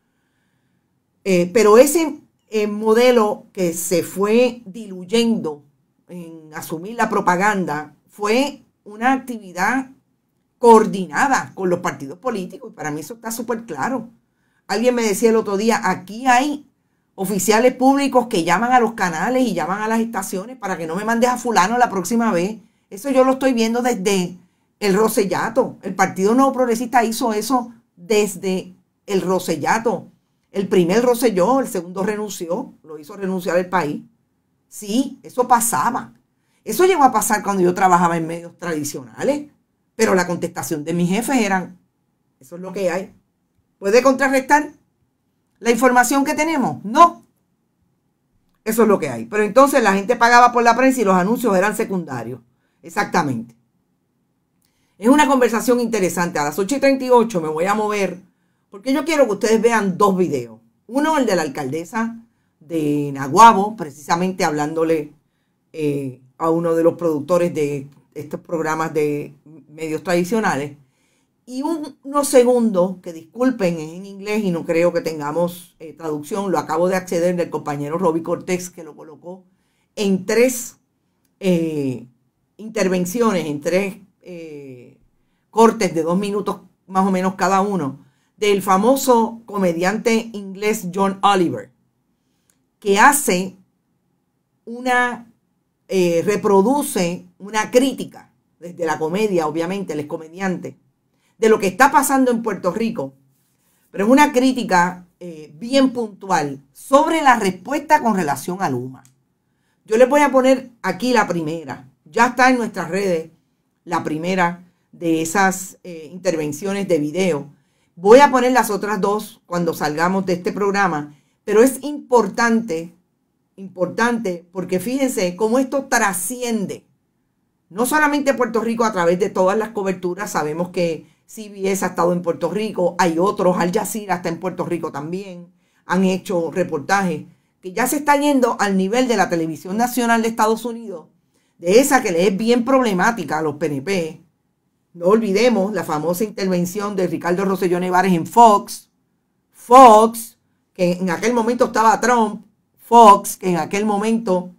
Eh, pero ese eh, modelo que se fue diluyendo en asumir la propaganda fue una actividad coordinada con los partidos políticos, y para mí eso está súper claro. Alguien me decía el otro día, aquí hay oficiales públicos que llaman a los canales y llaman a las estaciones para que no me mandes a fulano la próxima vez. Eso yo lo estoy viendo desde el Rosellato. El Partido Nuevo Progresista hizo eso desde el Rosellato. El primer roselló, el segundo renunció, lo hizo renunciar el país. Sí, eso pasaba. Eso llegó a pasar cuando yo trabajaba en medios tradicionales, pero la contestación de mis jefes eran, eso es lo que hay. ¿Puede contrarrestar la información que tenemos? No. Eso es lo que hay. Pero entonces la gente pagaba por la prensa y los anuncios eran secundarios. Exactamente. Es una conversación interesante. A las ocho y treinta y ocho me voy a mover porque yo quiero que ustedes vean dos videos. Uno, el de la alcaldesa de Naguabo, precisamente hablándole eh, a uno de los productores de estos programas de medios tradicionales. Y un, unos segundos, que disculpen, es en inglés y no creo que tengamos eh, traducción. Lo acabo de acceder del compañero Roby Cortés, que lo colocó en tres eh, intervenciones, en tres eh, cortes de dos minutos más o menos cada uno, del famoso comediante inglés John Oliver, que hace una, eh, reproduce una crítica desde la comedia, obviamente, él es comediante, de lo que está pasando en Puerto Rico, pero es una crítica eh, bien puntual sobre la respuesta con relación a Luma. Yo les voy a poner aquí la primera, ya está en nuestras redes la primera de esas eh, intervenciones de video. Voy a poner las otras dos cuando salgamos de este programa, pero es importante, importante, porque fíjense cómo esto trasciende, no solamente Puerto Rico a través de todas las coberturas. Sabemos que C B S ha estado en Puerto Rico, hay otros, Al Jazeera está en Puerto Rico también, han hecho reportajes, que ya se está yendo al nivel de la televisión nacional de Estados Unidos, de esa que le es bien problemática a los P N P. No olvidemos la famosa intervención de Ricardo Rosselló Nevares en Fox, Fox, que en aquel momento estaba Trump, Fox, que en aquel momento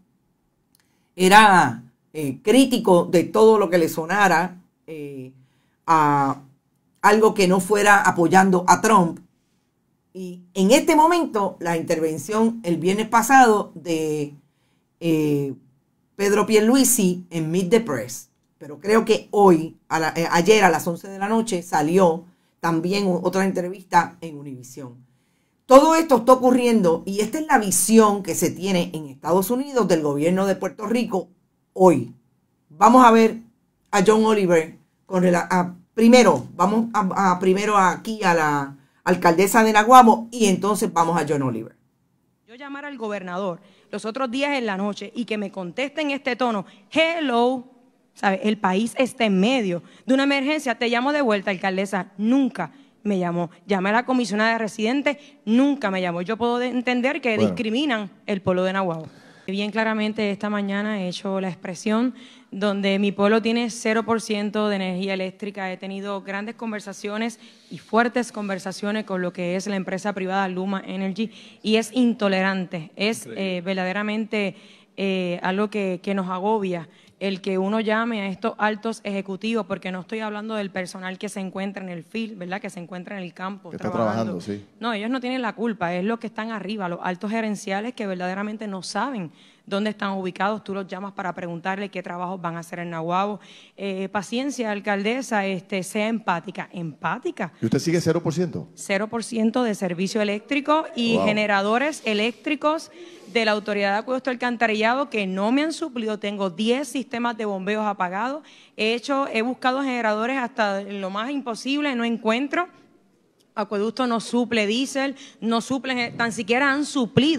era eh, crítico de todo lo que le sonara eh, a algo que no fuera apoyando a Trump. Y en este momento, la intervención el viernes pasado de eh, Pedro Pierluisi en Meet the Press. Pero creo que hoy, a la, eh, ayer a las once de la noche, salió también otra entrevista en Univisión. Todo esto está ocurriendo y esta es la visión que se tiene en Estados Unidos del gobierno de Puerto Rico hoy. Vamos a ver a John Oliver con el, a, primero, vamos a, a, primero aquí a la alcaldesa de Naguabo y entonces vamos a John Oliver. Yo llamar al gobernador los otros días en la noche y que me conteste en este tono, hello, ¿sabe? El país está en medio de una emergencia, te llamo de vuelta, alcaldesa, nunca me llamó. Llamé a la comisionada de residentes, nunca me llamó. Yo puedo entender que bueno. discriminan el pueblo de Naguabo. Bien claramente esta mañana he hecho la expresión donde mi pueblo tiene cero por ciento de energía eléctrica. He tenido grandes conversaciones y fuertes conversaciones con lo que es la empresa privada Luma Energy y es intolerante, es eh, verdaderamente eh, algo que, que nos agobia el que uno llame a estos altos ejecutivos, porque no estoy hablando del personal que se encuentra en el field, ¿verdad? Que se encuentra en el campo que está trabajando. trabajando, sí. No, ellos no tienen la culpa, es los que están arriba, los altos gerenciales que verdaderamente no saben dónde están ubicados. Tú los llamas para preguntarle qué trabajos van a hacer en Naguabo. Eh, paciencia, alcaldesa, este, sea empática. Empática. ¿Y usted sigue cero por ciento? cero por ciento de servicio eléctrico y wow. generadores eléctricos de la Autoridad de Acueducto y Alcantarillado que no me han suplido. Tengo diez sistemas de bombeos apagados. He hecho, he buscado generadores hasta lo más imposible, no encuentro. Acueducto no suple diésel, no suplen, tan siquiera han suplido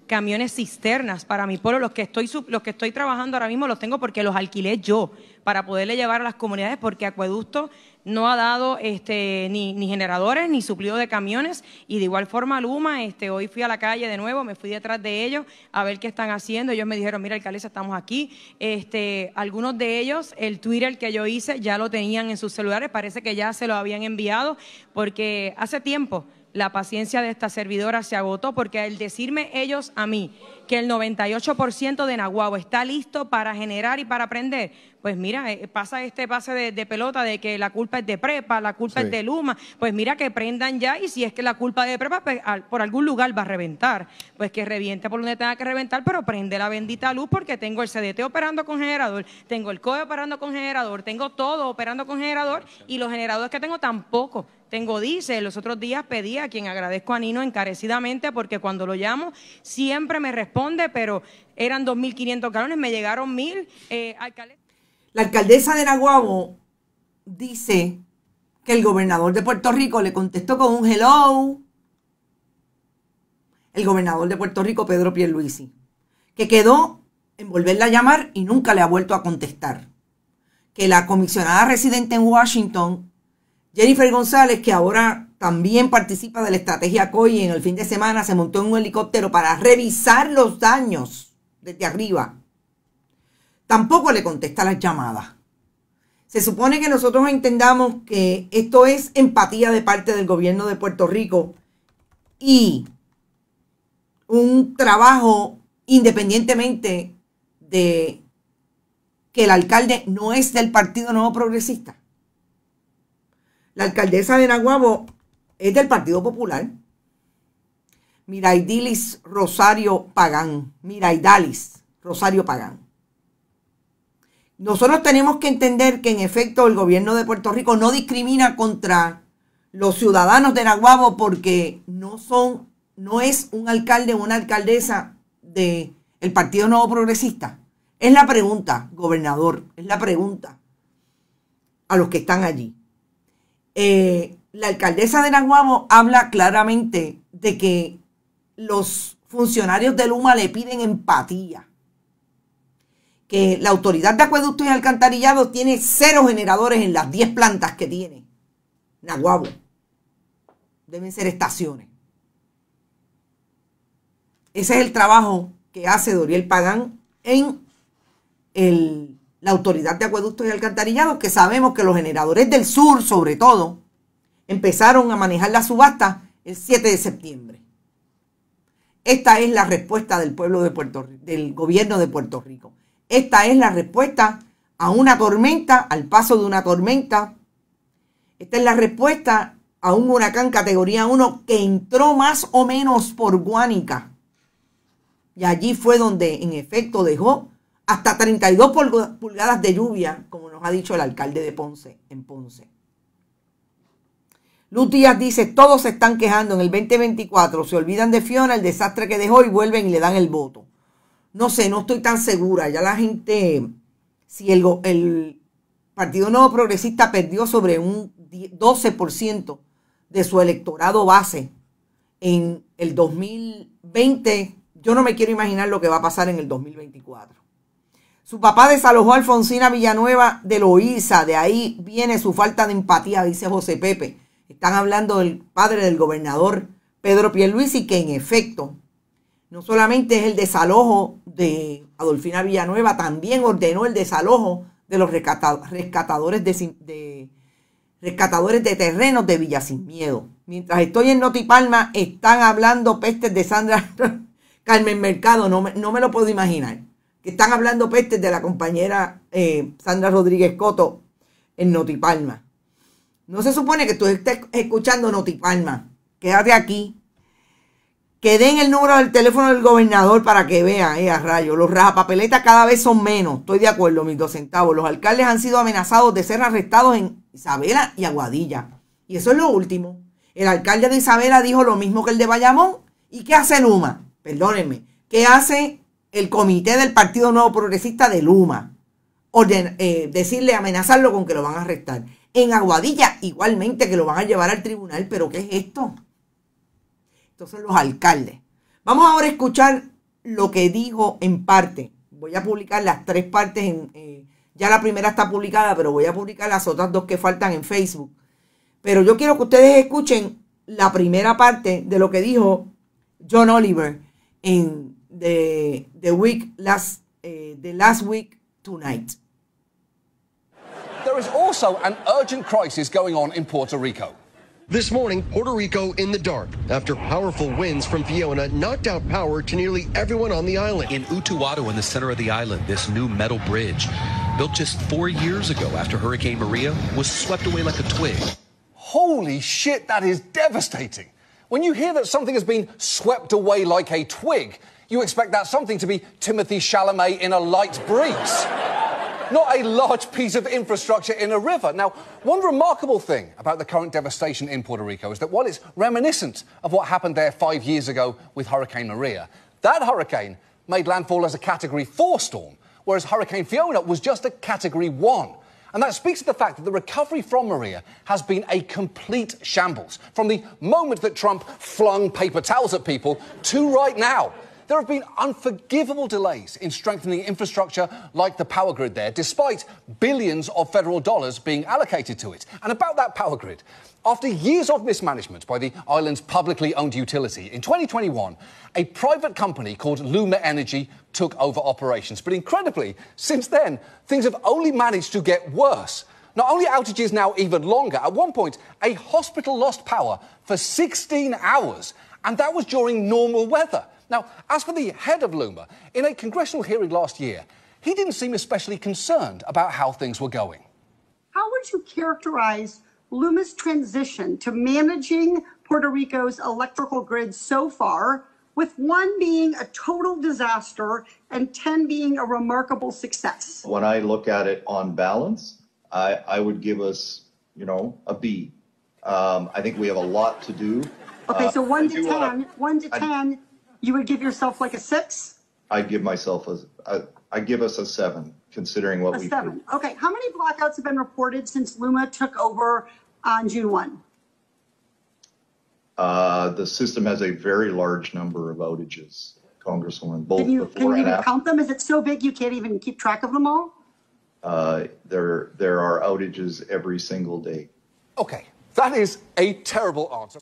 camiones cisternas para mi pueblo. Los que estoy, los que estoy trabajando ahora mismo los tengo porque los alquilé yo para poderle llevar a las comunidades, porque Acueducto no ha dado este, ni, ni generadores ni suplido de camiones, y de igual forma Luma. Este, hoy fui a la calle de nuevo, me fui detrás de ellos a ver qué están haciendo. Ellos me dijeron, mira, alcaldesa, estamos aquí. Este, algunos de ellos, el Twitter que yo hice ya lo tenían en sus celulares, parece que ya se lo habían enviado, porque hace tiempo la paciencia de esta servidora se agotó, porque al decirme ellos a mí que el noventa y ocho por ciento de Naguabo está listo para generar y para prender, pues mira, eh, pasa este pase de, de pelota de que la culpa es de Prepa, la culpa Sí. es de Luma, pues mira que prendan ya, y si es que la culpa es de Prepa, pues, al, por algún lugar va a reventar, pues que reviente por donde tenga que reventar, pero prende la bendita luz, porque tengo el C D T operando con generador, tengo el C O E operando con generador, tengo todo operando con generador, y los generadores que tengo tampoco tengo diésel. Los otros días pedí, a quien agradezco a Nino encarecidamente, porque cuando lo llamo siempre me responde, pero eran dos mil quinientos galones, me llegaron mil. Eh, alcalde... La alcaldesa de Naguabo dice que el gobernador de Puerto Rico le contestó con un hello. El gobernador de Puerto Rico, Pedro Pierluisi, que quedó en volverla a llamar y nunca le ha vuelto a contestar. Que la comisionada residente en Washington, Jennifer González, que ahora también participa de la estrategia C O I, en el fin de semana se montó en un helicóptero para revisar los daños desde arriba, tampoco le contesta las llamadas. Se supone que nosotros entendamos que esto es empatía de parte del gobierno de Puerto Rico y un trabajo independientemente de que el alcalde no es del Partido Nuevo Progresista. La alcaldesa de Naguabo es del Partido Popular. Miraidalis Rosario Pagán. Miraidalis Rosario Pagán. Nosotros tenemos que entender que en efecto el gobierno de Puerto Rico no discrimina contra los ciudadanos de Naguabo porque no son, no es un alcalde o una alcaldesa del Partido Nuevo Progresista. Es la pregunta, gobernador, es la pregunta a los que están allí. Eh, la alcaldesa de Naguabo habla claramente de que los funcionarios de Luma le piden empatía. Que la autoridad de acueductos y alcantarillado tiene cero generadores en las diez plantas que tiene Naguabo. Deben ser estaciones. Ese es el trabajo que hace Doriel Pagán en el la autoridad de acueductos y alcantarillados, que sabemos que los generadores del sur, sobre todo, empezaron a manejar la subasta el siete de septiembre. Esta es la respuesta del pueblo de Puerto Rico, del gobierno de Puerto Rico. Esta es la respuesta a una tormenta, al paso de una tormenta. Esta es la respuesta a un huracán categoría uno que entró más o menos por Guánica. Y allí fue donde, en efecto, dejó hasta treinta y dos pulgadas de lluvia, como nos ha dicho el alcalde de Ponce, en Ponce. Luz Díaz dice, todos se están quejando en el veinte veinticuatro, se olvidan de Fiona, el desastre que dejó, y vuelven y le dan el voto. No sé, no estoy tan segura. Ya la gente, si el, el Partido Nuevo Progresista perdió sobre un doce por ciento de su electorado base en el dos mil veinte, yo no me quiero imaginar lo que va a pasar en el dos mil veinticuatro. Su papá desalojó a Alfonsina Villanueva de Loíza, de ahí viene su falta de empatía, dice José Pepe. Están hablando del padre del gobernador Pedro Pierluisi, que en efecto no solamente es el desalojo de Adolfina Villanueva, también ordenó el desalojo de los rescatadores de, de, rescatadores de terrenos de Villa Sin Miedo. Mientras estoy en Notipalma, están hablando pestes de Sandra Carmen Mercado, no me, no me lo puedo imaginar. Que están hablando pestes de la compañera eh, Sandra Rodríguez Coto en Notipalma. No se supone que tú estés escuchando Notipalma. Quédate aquí. Que den el número del teléfono del gobernador para que vean, eh, a rayo. Los rajapapeletas cada vez son menos. Estoy de acuerdo, mis dos centavos. Los alcaldes han sido amenazados de ser arrestados en Isabela y Aguadilla. Y eso es lo último. El alcalde de Isabela dijo lo mismo que el de Bayamón. ¿Y qué hace Luma? Perdónenme. ¿Qué hace el comité del Partido Nuevo Progresista de Luma? Orden, eh, decirle, amenazarlo con que lo van a arrestar. En Aguadilla, igualmente, que lo van a llevar al tribunal. ¿Pero qué es esto? Estos son los alcaldes. Vamos ahora a escuchar lo que dijo en parte. Voy a publicar las tres partes. En, eh, ya la primera está publicada, pero voy a publicar las otras dos que faltan en Facebook. Pero yo quiero que ustedes escuchen la primera parte de lo que dijo John Oliver en The, the Week Last, uh, the Last Week Tonight. There is also an urgent crisis going on in Puerto Rico. This morning, Puerto Rico in the dark after powerful winds from Fiona knocked out power to nearly everyone on the island. In Utuado, in the center of the island, this new metal bridge, built just four years ago after Hurricane Maria, was swept away like a twig. Holy shit, that is devastating. When you hear that something has been swept away like a twig, you expect that something to be Timothy Chalamet in a light breeze. Not a large piece of infrastructure in a river. Now, one remarkable thing about the current devastation in Puerto Rico is that while it's reminiscent of what happened there five years ago with Hurricane Maria, that hurricane made landfall as a Category four storm, whereas Hurricane Fiona was just a Category one. And that speaks to the fact that the recovery from Maria has been a complete shambles, from the moment that Trump flung paper towels at people to right now. There have been unforgivable delays in strengthening infrastructure like the power grid there, despite billions of federal dollars being allocated to it. And about that power grid, after years of mismanagement by the island's publicly owned utility, in twenty twenty-one, a private company called Luma Energy took over operations. But incredibly, since then, things have only managed to get worse. Not only are outages now even longer, at one point, a hospital lost power for sixteen hours, and that was during normal weather. Now, as for the head of Luma, in a congressional hearing last year, he didn't seem especially concerned about how things were going. How would you characterize Luma's transition to managing Puerto Rico's electrical grid so far, with one being a total disaster and ten being a remarkable success? When I look at it on balance, I, I would give us, you know, a B. Um, I think we have a lot to do. Okay, so one uh, to ten, wanna, one to I, ten, you would give yourself like a six? I'd give myself a, a I'd give us a seven, considering what a we seven. Do. Okay, how many blackouts have been reported since Luma took over on June first? Uh, the system has a very large number of outages, Congresswoman. Both can you, before can you and even after. count them? Is it so big you can't even keep track of them all? Uh, there, there are outages every single day. Okay, that is a terrible answer.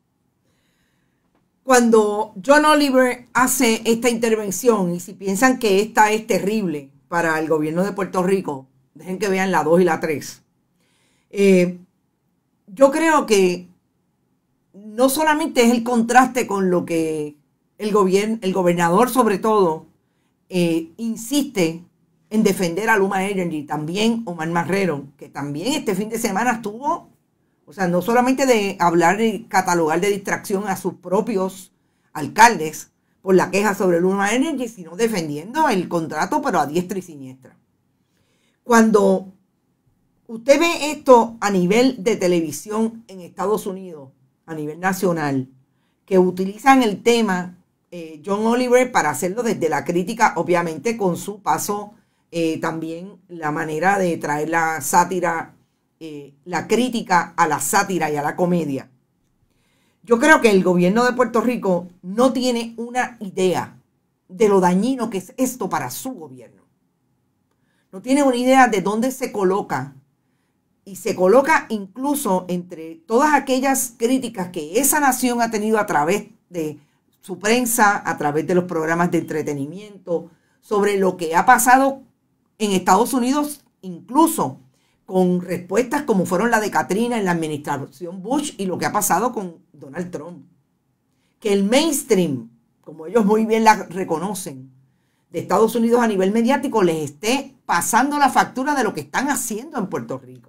Cuando John Oliver hace esta intervención, y si piensan que esta es terrible para el gobierno de Puerto Rico, dejen que vean la dos y la tres. Eh, yo creo que no solamente es el contraste con lo que el, gobierno, el gobernador sobre todo eh, insiste en defender a Luma Energy, también Omar Marrero, que también este fin de semana estuvo, o sea, no solamente de hablar y catalogar de distracción a sus propios alcaldes por la queja sobre Luma Energy, sino defendiendo el contrato, pero a diestra y siniestra. Cuando usted ve esto a nivel de televisión en Estados Unidos, a nivel nacional, que utilizan el tema eh, John Oliver para hacerlo desde la crítica, obviamente con su paso, eh, también la manera de traer la sátira, eh, la crítica a la sátira y a la comedia. Yo creo que el gobierno de Puerto Rico no tiene una idea de lo dañino que es esto para su gobierno. No tiene una idea de dónde se coloca, y se coloca incluso entre todas aquellas críticas que esa nación ha tenido a través de su prensa, a través de los programas de entretenimiento, sobre lo que ha pasado en Estados Unidos, incluso con respuestas como fueron la de Katrina en la administración Bush y lo que ha pasado con Donald Trump. Que el mainstream, como ellos muy bien la reconocen, de Estados Unidos a nivel mediático, les esté pasando la factura de lo que están haciendo en Puerto Rico.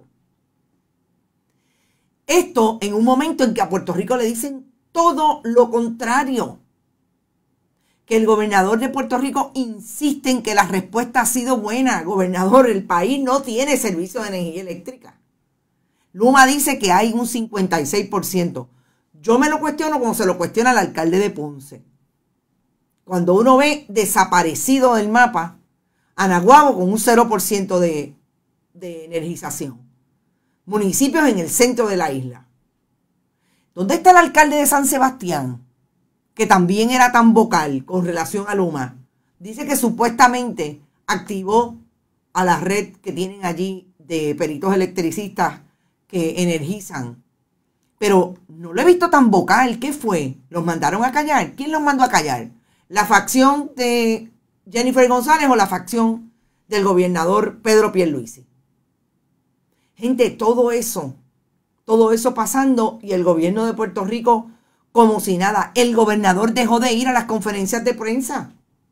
Esto en un momento en que a Puerto Rico le dicen todo lo contrario. Que el gobernador de Puerto Rico insiste en que la respuesta ha sido buena. Gobernador, el país no tiene servicio de energía eléctrica. Luma dice que hay un cincuenta y seis por ciento. Yo me lo cuestiono como se lo cuestiona el alcalde de Ponce. Cuando uno ve desaparecido del mapa a Naguabo con un cero por ciento de, de energización. Municipios en el centro de la isla. ¿Dónde está el alcalde de San Sebastián? Que también era tan vocal con relación a Luma. dice que supuestamente activó a la red que tienen allí de peritos electricistas que energizan. Pero no lo he visto tan vocal. ¿Qué fue? ¿Los mandaron a callar? ¿Quién los mandó a callar? ¿La facción de Jennifer González o la facción del gobernador Pedro Pierluisi? Gente, todo eso, todo eso pasando y el gobierno de Puerto Rico como si nada. El gobernador dejó de ir a las conferencias de prensa.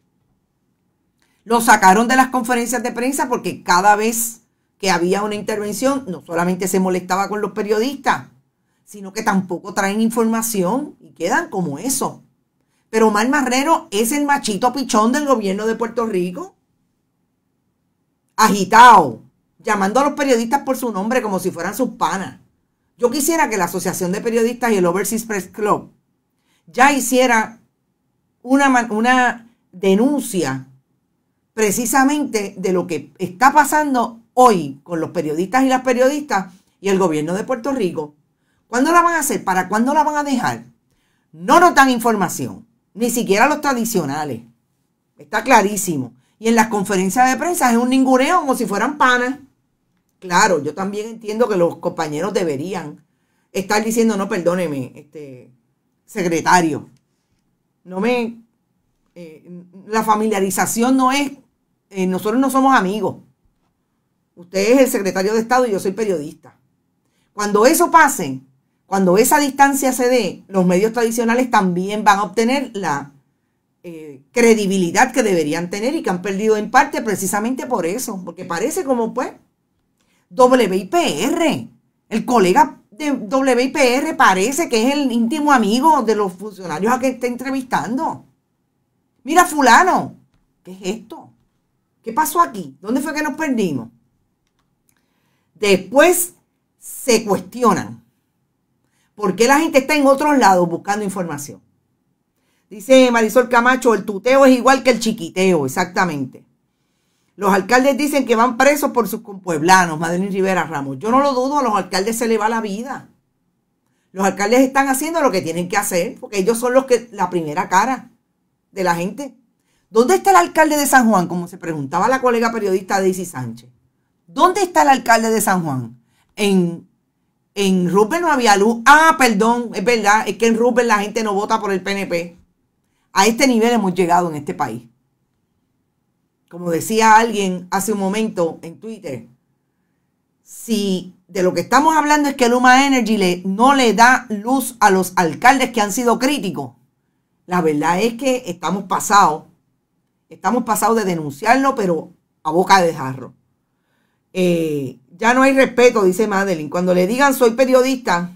Lo sacaron de las conferencias de prensa porque cada vez que había una intervención, no solamente se molestaba con los periodistas, sino que tampoco traen información y quedan como eso. Pero Omar Marrero es el machito pichón del gobierno de Puerto Rico. Agitado, llamando a los periodistas por su nombre como si fueran sus panas. Yo quisiera que la Asociación de Periodistas y el Overseas Press Club ya hiciera una, una denuncia precisamente de lo que está pasando hoy con los periodistas y las periodistas y el gobierno de Puerto Rico. ¿Cuándo la van a hacer? ¿Para cuándo la van a dejar? No nos dan información, ni siquiera los tradicionales. Está clarísimo. Y en las conferencias de prensa es un ninguneo como si fueran panas. Claro, yo también entiendo que los compañeros deberían estar diciendo, no, perdóneme, este secretario, no me, eh, la familiarización no es, eh, nosotros no somos amigos. Usted es el secretario de Estado y yo soy periodista. Cuando eso pase, cuando esa distancia se dé, los medios tradicionales también van a obtener la eh, credibilidad que deberían tener y que han perdido en parte precisamente por eso, porque parece como pues W I P R, el colega de W I P R parece que es el íntimo amigo de los funcionarios a que está entrevistando. Mira fulano, ¿qué es esto? ¿Qué pasó aquí? ¿Dónde fue que nos perdimos? Después se cuestionan por qué la gente está en otros lados buscando información. Dice Marisol Camacho, el tuteo es igual que el chiquiteo, exactamente. Los alcaldes dicen que van presos por sus compueblanos, Madeline Rivera Ramos. Yo no lo dudo, a los alcaldes se les va la vida. Los alcaldes están haciendo lo que tienen que hacer, porque ellos son los que, la primera cara de la gente. ¿Dónde está el alcalde de San Juan? Como se preguntaba la colega periodista Daisy Sánchez. ¿Dónde está el alcalde de San Juan? En, en Rupert no había luz. Ah, perdón, es verdad, es que en Rupert la gente no vota por el P N P. A este nivel hemos llegado en este país. Como decía alguien hace un momento en Twitter, si de lo que estamos hablando es que Luma Energy le, no le da luz a los alcaldes que han sido críticos, la verdad es que estamos pasados, estamos pasados de denunciarlo, pero a boca de jarro. Eh, ya no hay respeto, dice Madeline. Cuando le digan soy periodista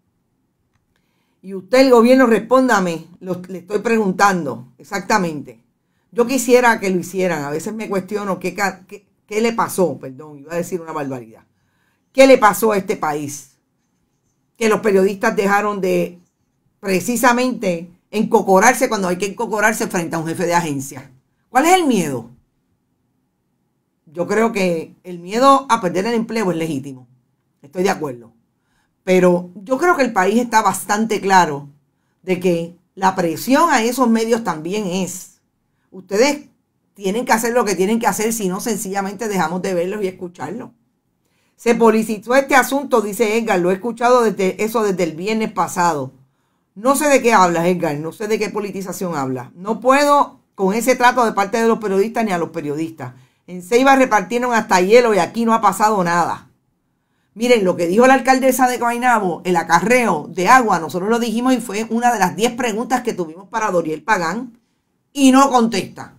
y usted el gobierno respóndame, lo, le estoy preguntando exactamente. Yo quisiera que lo hicieran. A veces me cuestiono qué, qué, qué le pasó, perdón, iba a decir una barbaridad. ¿Qué le pasó a este país? Que los periodistas dejaron de precisamente encocorarse cuando hay que encocorarse frente a un jefe de agencia. ¿Cuál es el miedo? Yo creo que el miedo a perder el empleo es legítimo. Estoy de acuerdo. Pero yo creo que el país está bastante claro de que la presión a esos medios también es. Ustedes tienen que hacer lo que tienen que hacer, si no sencillamente dejamos de verlos y escucharlos. Se politizó este asunto, dice Edgar, lo he escuchado desde eso desde el viernes pasado. No sé de qué hablas, Edgar, no sé de qué politización hablas. No puedo con ese trato de parte de los periodistas ni a los periodistas. En Ceiba repartieron hasta hielo y aquí no ha pasado nada. Miren, lo que dijo la alcaldesa de Guaynabo, el acarreo de agua, nosotros lo dijimos y fue una de las diez preguntas que tuvimos para Doriel Pagán y no contesta.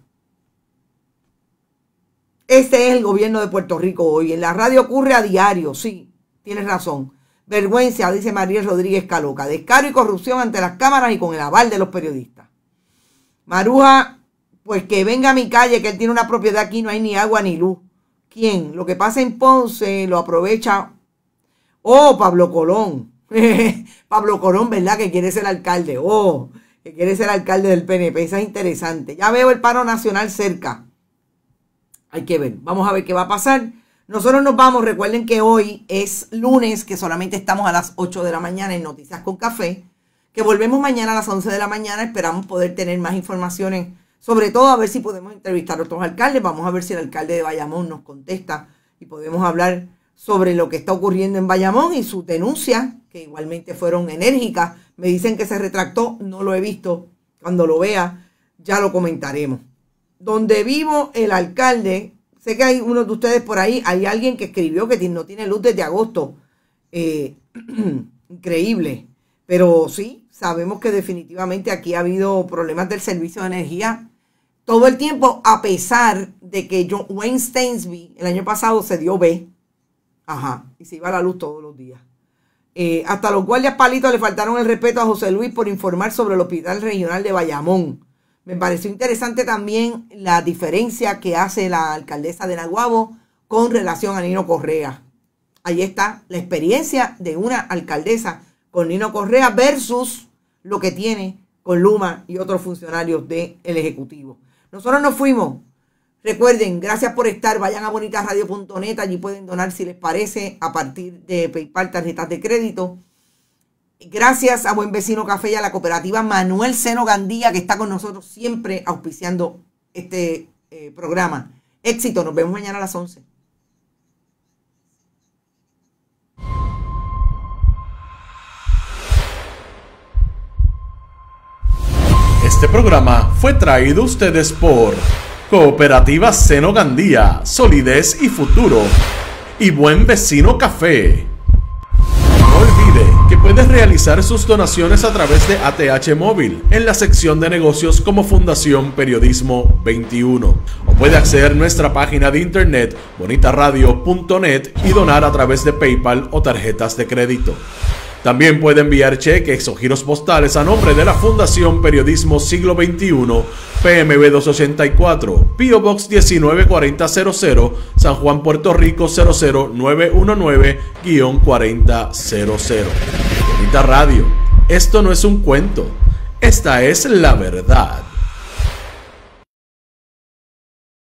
Este es el gobierno de Puerto Rico hoy. En la radio ocurre a diario, sí, tienes razón. Vergüenza, dice María Rodríguez Caloca. Descaro y corrupción ante las cámaras y con el aval de los periodistas. Maruja, pues que venga a mi calle, que él tiene una propiedad aquí, no hay ni agua ni luz. ¿Quién? Lo que pasa en Ponce lo aprovecha. Oh, Pablo Colón. Pablo Colón, ¿verdad? Que quiere ser alcalde. Oh, que quiere ser alcalde del P N P. Esa es interesante. Ya veo el paro nacional cerca. Hay que ver. Vamos a ver qué va a pasar. Nosotros nos vamos. Recuerden que hoy es lunes, que solamente estamos a las ocho de la mañana en Noticias con Café. Que volvemos mañana a las once de la mañana. Esperamos poder tener más informaciones Sobre todo a ver si podemos entrevistar a otros alcaldes. Vamos a ver si el alcalde de Bayamón nos contesta y podemos hablar sobre lo que está ocurriendo en Bayamón y sus denuncias, que igualmente fueron enérgicas. Me dicen que se retractó, no lo he visto. Cuando lo vea, ya lo comentaremos. Donde vivo, el alcalde, sé que hay uno de ustedes por ahí, hay alguien que escribió que no tiene luz desde agosto. Eh, increíble. Pero sí, sabemos que definitivamente aquí ha habido problemas del servicio de energía todo el tiempo, a pesar de que John Wayne Stainsby el año pasado se dio B. Ajá, y se iba a la luz todos los días. Eh, hasta los guardias palitos le faltaron el respeto a José Luis por informar sobre el Hospital Regional de Bayamón. Me pareció interesante también la diferencia que hace la alcaldesa de Naguabo con relación a Nino Correa. Ahí está la experiencia de una alcaldesa con Nino Correa versus lo que tiene con Luma y otros funcionarios del Ejecutivo. Nosotros nos fuimos. Recuerden, gracias por estar. Vayan a bonita radio punto net. Allí pueden donar si les parece a partir de PayPal, tarjetas de crédito. Gracias a Buen Vecino Café y a la cooperativa Manuel Seno Gandía, que está con nosotros siempre auspiciando este eh, programa. Éxito. Nos vemos mañana a las once. Este programa fue traído a ustedes por Cooperativa Seno Gandía, Solidez y Futuro y Buen Vecino Café. No olvide que puedes realizar sus donaciones a través de A T H Móvil en la sección de negocios como Fundación Periodismo veintiuno, o puede acceder a nuestra página de internet bonita radio punto net y donar a través de PayPal o tarjetas de crédito. También puede enviar cheques o giros postales a nombre de la Fundación Periodismo Siglo veintiuno, P M B doscientos ochenta y cuatro, P O Box diecinueve cuarenta cero cero, San Juan, Puerto Rico cero cero nueve uno nueve cuarenta cero cero. Bonita Radio, esto no es un cuento, esta es la verdad.